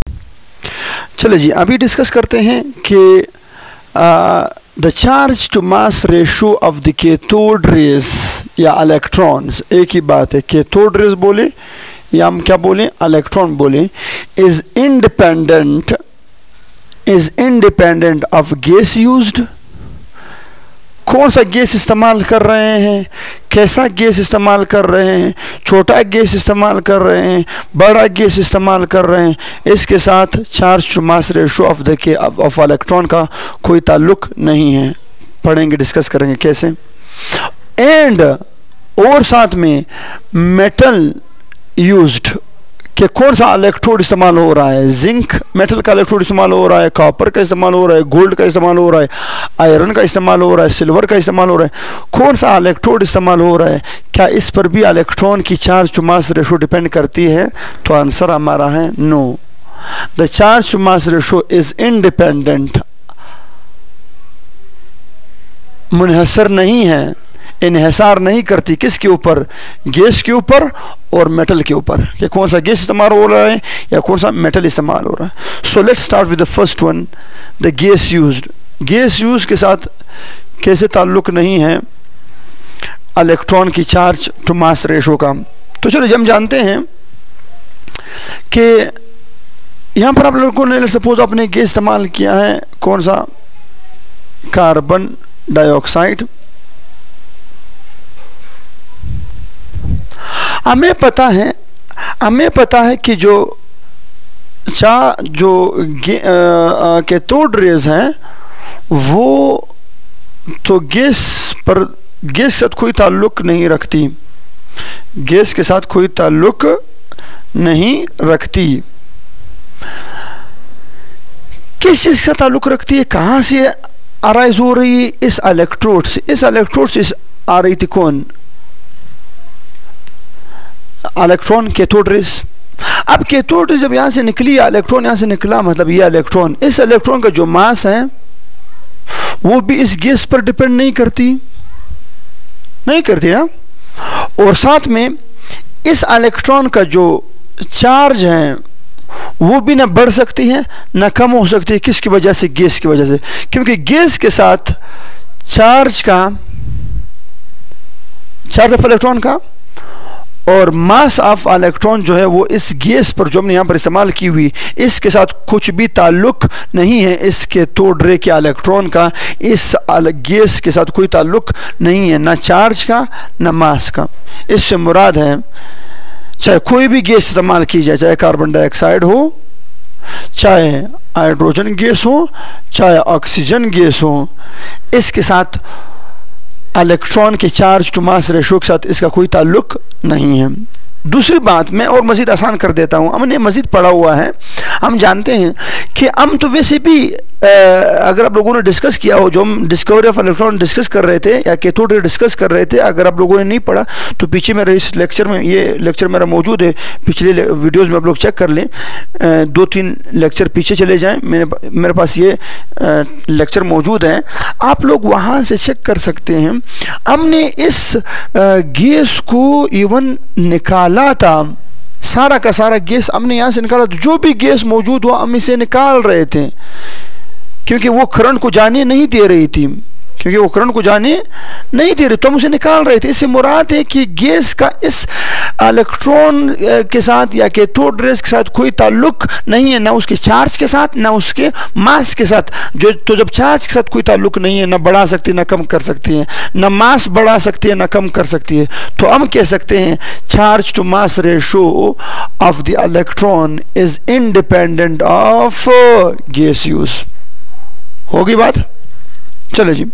चलो जी, अभी डिस्कस करते हैं कि the charge to mass ratio of the cathode rays, या इलेक्ट्रॉन्स, एक ही बात है। कैथोड रेज बोले या हम क्या बोले, इलेक्ट्रॉन बोले, is independent is independent of gas used. कौन सा गैस इस्तेमाल कर रहे हैं, कैसा गैस इस्तेमाल कर रहे हैं, छोटा गैस इस्तेमाल कर रहे हैं, बड़ा गैस इस्तेमाल कर रहे हैं, इसके साथ charge to mass ratio of the के ऑफ इलेक्ट्रॉन का कोई ताल्लुक नहीं है। पढ़ेंगे, डिस्कस करेंगे कैसे। एंड और साथ में मेटल यूज्ड, कि कौन सा इलेक्ट्रोड इस्तेमाल हो रहा है, जिंक मेटल का इलेक्ट्रोड इस्तेमाल हो रहा है, कॉपर का इस्तेमाल हो रहा है, गोल्ड का इस्तेमाल हो रहा है, आयरन का इस्तेमाल हो रहा है, सिल्वर का इस्तेमाल हो रहा है, कौन सा इलेक्ट्रोड इस्तेमाल हो रहा है, क्या इस पर भी इलेक्ट्रॉन की charge to mass ratio depend करती है? तो आंसर हमारा है no. The charge to mass ratio is independent, मुनहसर नहीं है, इन्हिसार नहीं करती, किसके ऊपर, गैस के ऊपर और मेटल के ऊपर, कि कौन सा गैस इस्तेमाल हो रहा है या कौन सा मेटल इस्तेमाल हो रहा है। So let's start with the first one, the gas used. Gas use के साथ कैसे ताल्लुक नहीं है इलेक्ट्रॉन की चार्ज टू मास रेशो का। तो चलो हम जानते हैं कि यहां पर आप लोगों ने सपोज आपने गैस इस्तेमाल किया है, कौन सा, कार्बन डाइऑक्साइड। हमें पता है हमें पता है कि जो चा जो कैथोड रेज हैं वो तो गैस पर गैस के साथ कोई ताल्लुक नहीं रखती, गैस के साथ कोई ताल्लुक नहीं रखती। किस चीज का ताल्लुक रखती है, कहां से अराइज हो रही है, इस इलेक्ट्रोड से। इस इलेक्ट्रोड से आ रही थी कौन, इलेक्ट्रॉन, कैथोड रेज। अब कैथोड रेज जब यहां से निकली, इलेक्ट्रॉन यहां से निकला, मतलब ये इलेक्ट्रॉन, इस इलेक्ट्रॉन का जो मास है वो भी इस गैस पर डिपेंड नहीं करती नहीं करती ना। और साथ में इस इलेक्ट्रॉन का जो चार्ज है वो भी ना बढ़ सकती है ना कम हो सकती है, किसकी वजह से, गैस की वजह से। क्योंकि गैस के साथ चार्ज का चार्ज ऑफ इलेक्ट्रॉन का और मास ऑफ इलेक्ट्रॉन जो है वो इस गैस पर जो हमने यहाँ पर इस्तेमाल की हुई, इसके साथ कुछ भी ताल्लुक नहीं है। इस कैथोड रे के इलेक्ट्रॉन का इस गैस के साथ कोई ताल्लुक नहीं है, ना चार्ज का ना मास का। इससे मुराद है चाहे कोई भी गैस इस्तेमाल की जाए, चाहे कार्बन डाइऑक्साइड हो, चाहे हाइड्रोजन गैस हो, चाहे ऑक्सीजन गैस हो, इसके साथ इलेक्ट्रॉन के चार्ज टू मास रेशो के साथ इसका कोई ताल्लुक नहीं है। दूसरी बात मैं और मज़ीद आसान कर देता हूँ, हमने मज़ीद पढ़ा हुआ है, हम जानते हैं कि हम तो वैसे भी आ, अगर आप लोगों ने डिस्कस किया हो, जो हम डिस्कवरी ऑफ इलेक्ट्रॉन डिस्कस कर रहे थे या कैथोड रे डिस्कस कर रहे थे, अगर आप लोगों ने नहीं पढ़ा तो पीछे मेरे इस लेक्चर में, ये लेक्चर मेरा मौजूद है, पिछले वीडियोस में आप लोग चेक कर लें, आ, दो तीन लेक्चर पीछे चले जाएं, मेरे मेरे पास ये आ, लेक्चर मौजूद है, आप लोग वहाँ से चेक कर सकते हैं। हमने इस गैस को इवन निकाला था, सारा का सारा गैस हमने यहाँ से निकाला, जो भी गैस मौजूद हुआ हम इसे निकाल रहे थे, क्योंकि वो करंट को जाने नहीं दे रही थी क्योंकि वो करंट को जाने नहीं दे रही तो हम उसे निकाल रहे थे। इससे मुराद है कि गैस का इस इलेक्ट्रॉन के साथ या कैथोड रेज के साथ कोई ताल्लुक नहीं है, ना उसके चार्ज के साथ ना उसके मास के साथ। जो तो जब चार्ज के साथ कोई ताल्लुक नहीं है, ना बढ़ा सकती ना कम कर सकती है, ना मास बढ़ा सकती है ना कम कर सकती है, तो हम कह सकते हैं charge to mass ratio of the electron is independent of gas use. होगी बात? चले जी,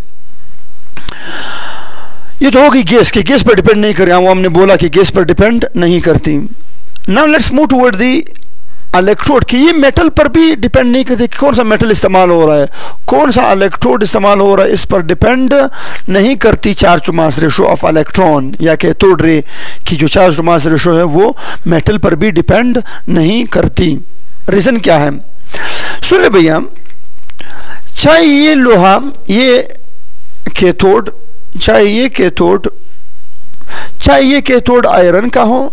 ये तो होगी गैस की, गैस पर डिपेंड नहीं कर रहा हूं, हमने बोला कि गैस पर डिपेंड नहीं करती। Now let's move toward the electrode, कि ये मेटल पर भी डिपेंड नहीं करती, कौन सा मेटल इस्तेमाल हो रहा है, कौन सा इलेक्ट्रोड इस्तेमाल हो रहा है, इस पर डिपेंड नहीं करती charge to mass ratio of electron या कैथोड रे की जो चार्ज टू मास रेशो है वो मेटल पर भी डिपेंड नहीं करती। रीजन क्या है? सुनिए भैया, चाहे ये लोहा, ये कैथोड, चाहे ये कैथोड चाहे ये कैथोड आयरन का हो,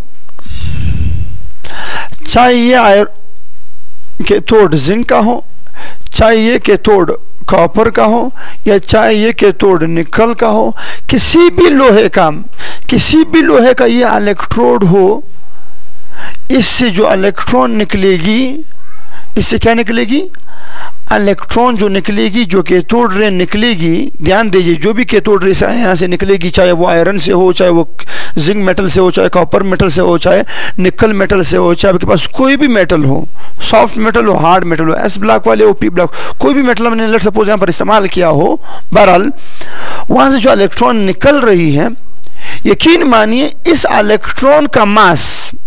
चाहे ये आयर कैथोड जिंक का हो, चाहे ये कैथोड कॉपर का हो, या चाहे ये कैथोड निकल का हो, किसी भी लोहे का किसी भी लोहे का ये इलेक्ट्रोड हो, इससे जो इलेक्ट्रॉन निकलेगी, इससे क्या निकलेगी, इलेक्ट्रॉन जो निकलेगी, जो कैथोड रे निकलेगी, ध्यान दीजिए, जो भी कैथोड रे यहाँ से निकलेगी, चाहे वो आयरन से हो, चाहे वो जिंक मेटल से हो, चाहे कॉपर मेटल से हो, चाहे निकल मेटल से हो, चाहे आपके पास कोई भी मेटल हो, सॉफ्ट मेटल हो, हार्ड मेटल हो, एस ब्लॉक वाले हो, पी ब्लॉक, कोई भी मेटल हमने लेट सपोज यहाँ पर इस्तेमाल किया हो, बहरहाल वहाँ से जो इलेक्ट्रॉन निकल रही है, यकीन मानिए इस इलेक्ट्रॉन का मास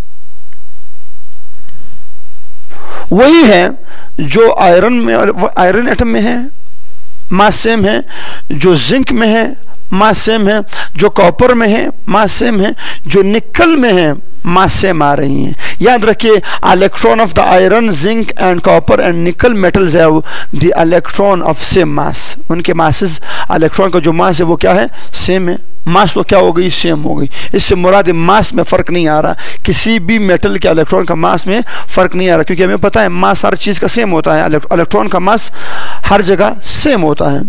वही है जो आयरन में, आयरन एटम में है, मास सेम है, जो जिंक में है मास सेम है, जो कॉपर में है मास सेम है, जो निकल में है मास सेम आ रही हैं। याद रखिए, electron of the iron, zinc and copper and nickel metals have the electron of same mass. उनके मासेस, इलेक्ट्रॉन का जो मास है वो क्या है, सेम है। मास तो क्या हो गई, सेम हो गई। इससे मुराद मास में फ़र्क नहीं आ रहा, किसी भी मेटल के इलेक्ट्रॉन का मास में फ़र्क नहीं आ रहा, क्योंकि हमें पता है मास हर चीज़ का सेम होता है, इलेक्ट्रॉन का मास हर जगह सेम होता है।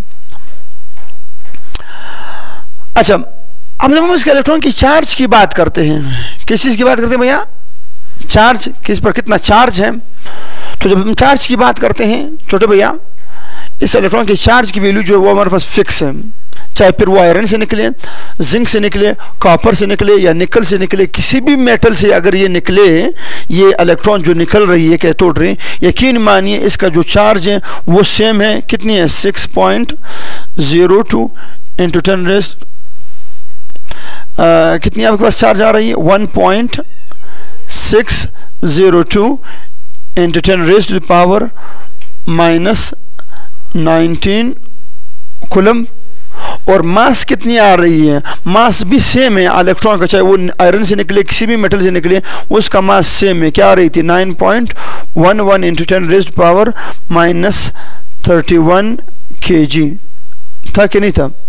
अच्छा, अब जब हम इसके इलेक्ट्रॉन की चार्ज की बात करते हैं, किस चीज़ की बात करते हैं भैया, चार्ज, किस पर कितना चार्ज है। तो जब हम चार्ज की बात करते हैं छोटे भैया, इस इलेक्ट्रॉन की चार्ज की वैल्यू जो है वो हमारे पास फिक्स है, चाहे फिर वो आयरन से निकले, जिंक से निकले, कॉपर से निकले या निकल से निकले, किसी भी मेटल से अगर ये निकले, ये इलेक्ट्रॉन जो निकल रही है कैथोड रे, यकीन मानिए इसका जो चार्ज है वो सेम है। कितनी है, six point zero two into ten raised, कितनी आपके पास चार्ज आ रही है, one point six zero two into ten raised to power minus nineteen coulomb. और मास कितनी आ रही है, मास भी सेम है इलेक्ट्रॉन का, चाहे वो आयरन से निकले, किसी भी मेटल से निकले, उसका मास सेम है। क्या आ रही थी, nine point one one into ten raised power minus thirty one K G. था कि नहीं था।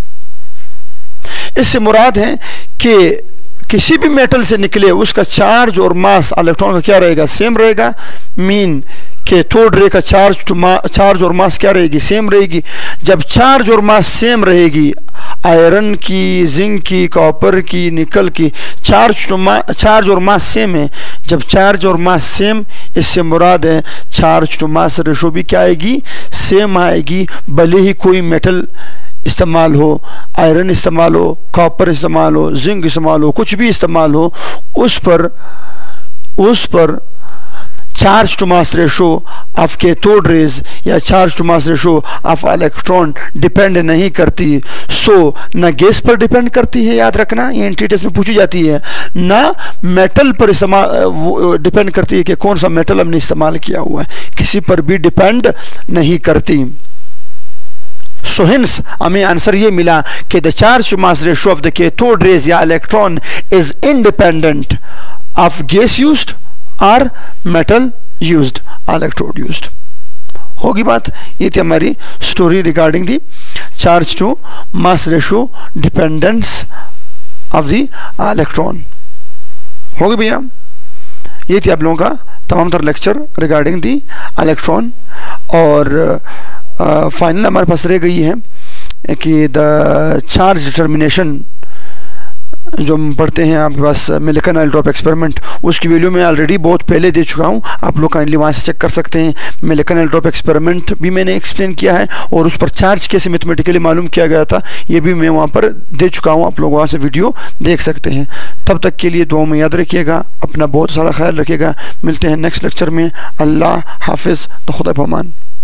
इससे मुराद है कि किसी भी मेटल से निकले उसका चार्ज और मास इलेक्ट्रॉन का क्या रहेगा, सेम रहेगा। मीन कैथोड रे का चार्ज टू चार्ज और मास क्या रहेगी, सेम रहेगी। जब चार्ज और मास सेम रहेगी, आयरन की, जिंक की, कॉपर की, निकल की, चार्ज टू चार्ज और मास सेम है। जब चार्ज और मास सेम, इससे मुराद है चार्ज टू मास रेशो भी क्या आएगी, सेम आएगी। भले ही कोई मेटल इस्तेमाल हो, आयरन इस्तेमाल हो, कॉपर इस्तेमाल हो, जिंक इस्तेमाल हो, कुछ भी इस्तेमाल हो, उस पर उस पर charge to mass ratio of cathode rays या charge to mass ratio of electron depend नहीं करती। सो न गैस पर डिपेंड करती है, याद रखना, ये एंट्री टेस्ट में पूछी जाती है, ना मेटल पर इस्तेमाल डिपेंड करती है कि कौन सा मेटल हमने इस्तेमाल किया हुआ है, किसी पर भी डिपेंड नहीं करती। सो हिंस हमें आंसर ये मिला कि the charge to mass ratio of the cathode rays या electron is independent of gas used और मेटल यूज्ड, इलेक्ट्रोड यूज्ड। होगी बात। ये थी हमारी story regarding the charge to mass ratio dependence of the electron. होगी भैया। ये थी आप लोगों का तमाम तर लेक्चर रिगार्डिंग दी इलेक्ट्रॉन। और फाइनल uh, हमारे पास रह गई है कि द चार्ज डिटर्मिनेशन जो हम पढ़ते हैं आपके पास मिलिकन ऑयल ड्रॉप एक्सपेरिमेंट, उसकी वैल्यू मैं ऑलरेडी बहुत पहले दे चुका हूँ, आप लोग काइंडली वहाँ से चेक कर सकते हैं। मिलिकन ऑयल ड्रॉप एक्सपेरिमेंट भी मैंने एक्सप्लेन किया है और उस पर चार्ज कैसे मैथमेटिकली मालूम किया गया था ये भी मैं वहाँ पर दे चुका हूँ, आप लोग वहाँ से वीडियो देख सकते हैं। तब तक के लिए दुआ में याद रखिएगा, अपना बहुत सारा ख्याल रखिएगा। मिलते हैं नेक्स्ट लेक्चर में। अल्लाह हाफिज़। तो खुदा पमान।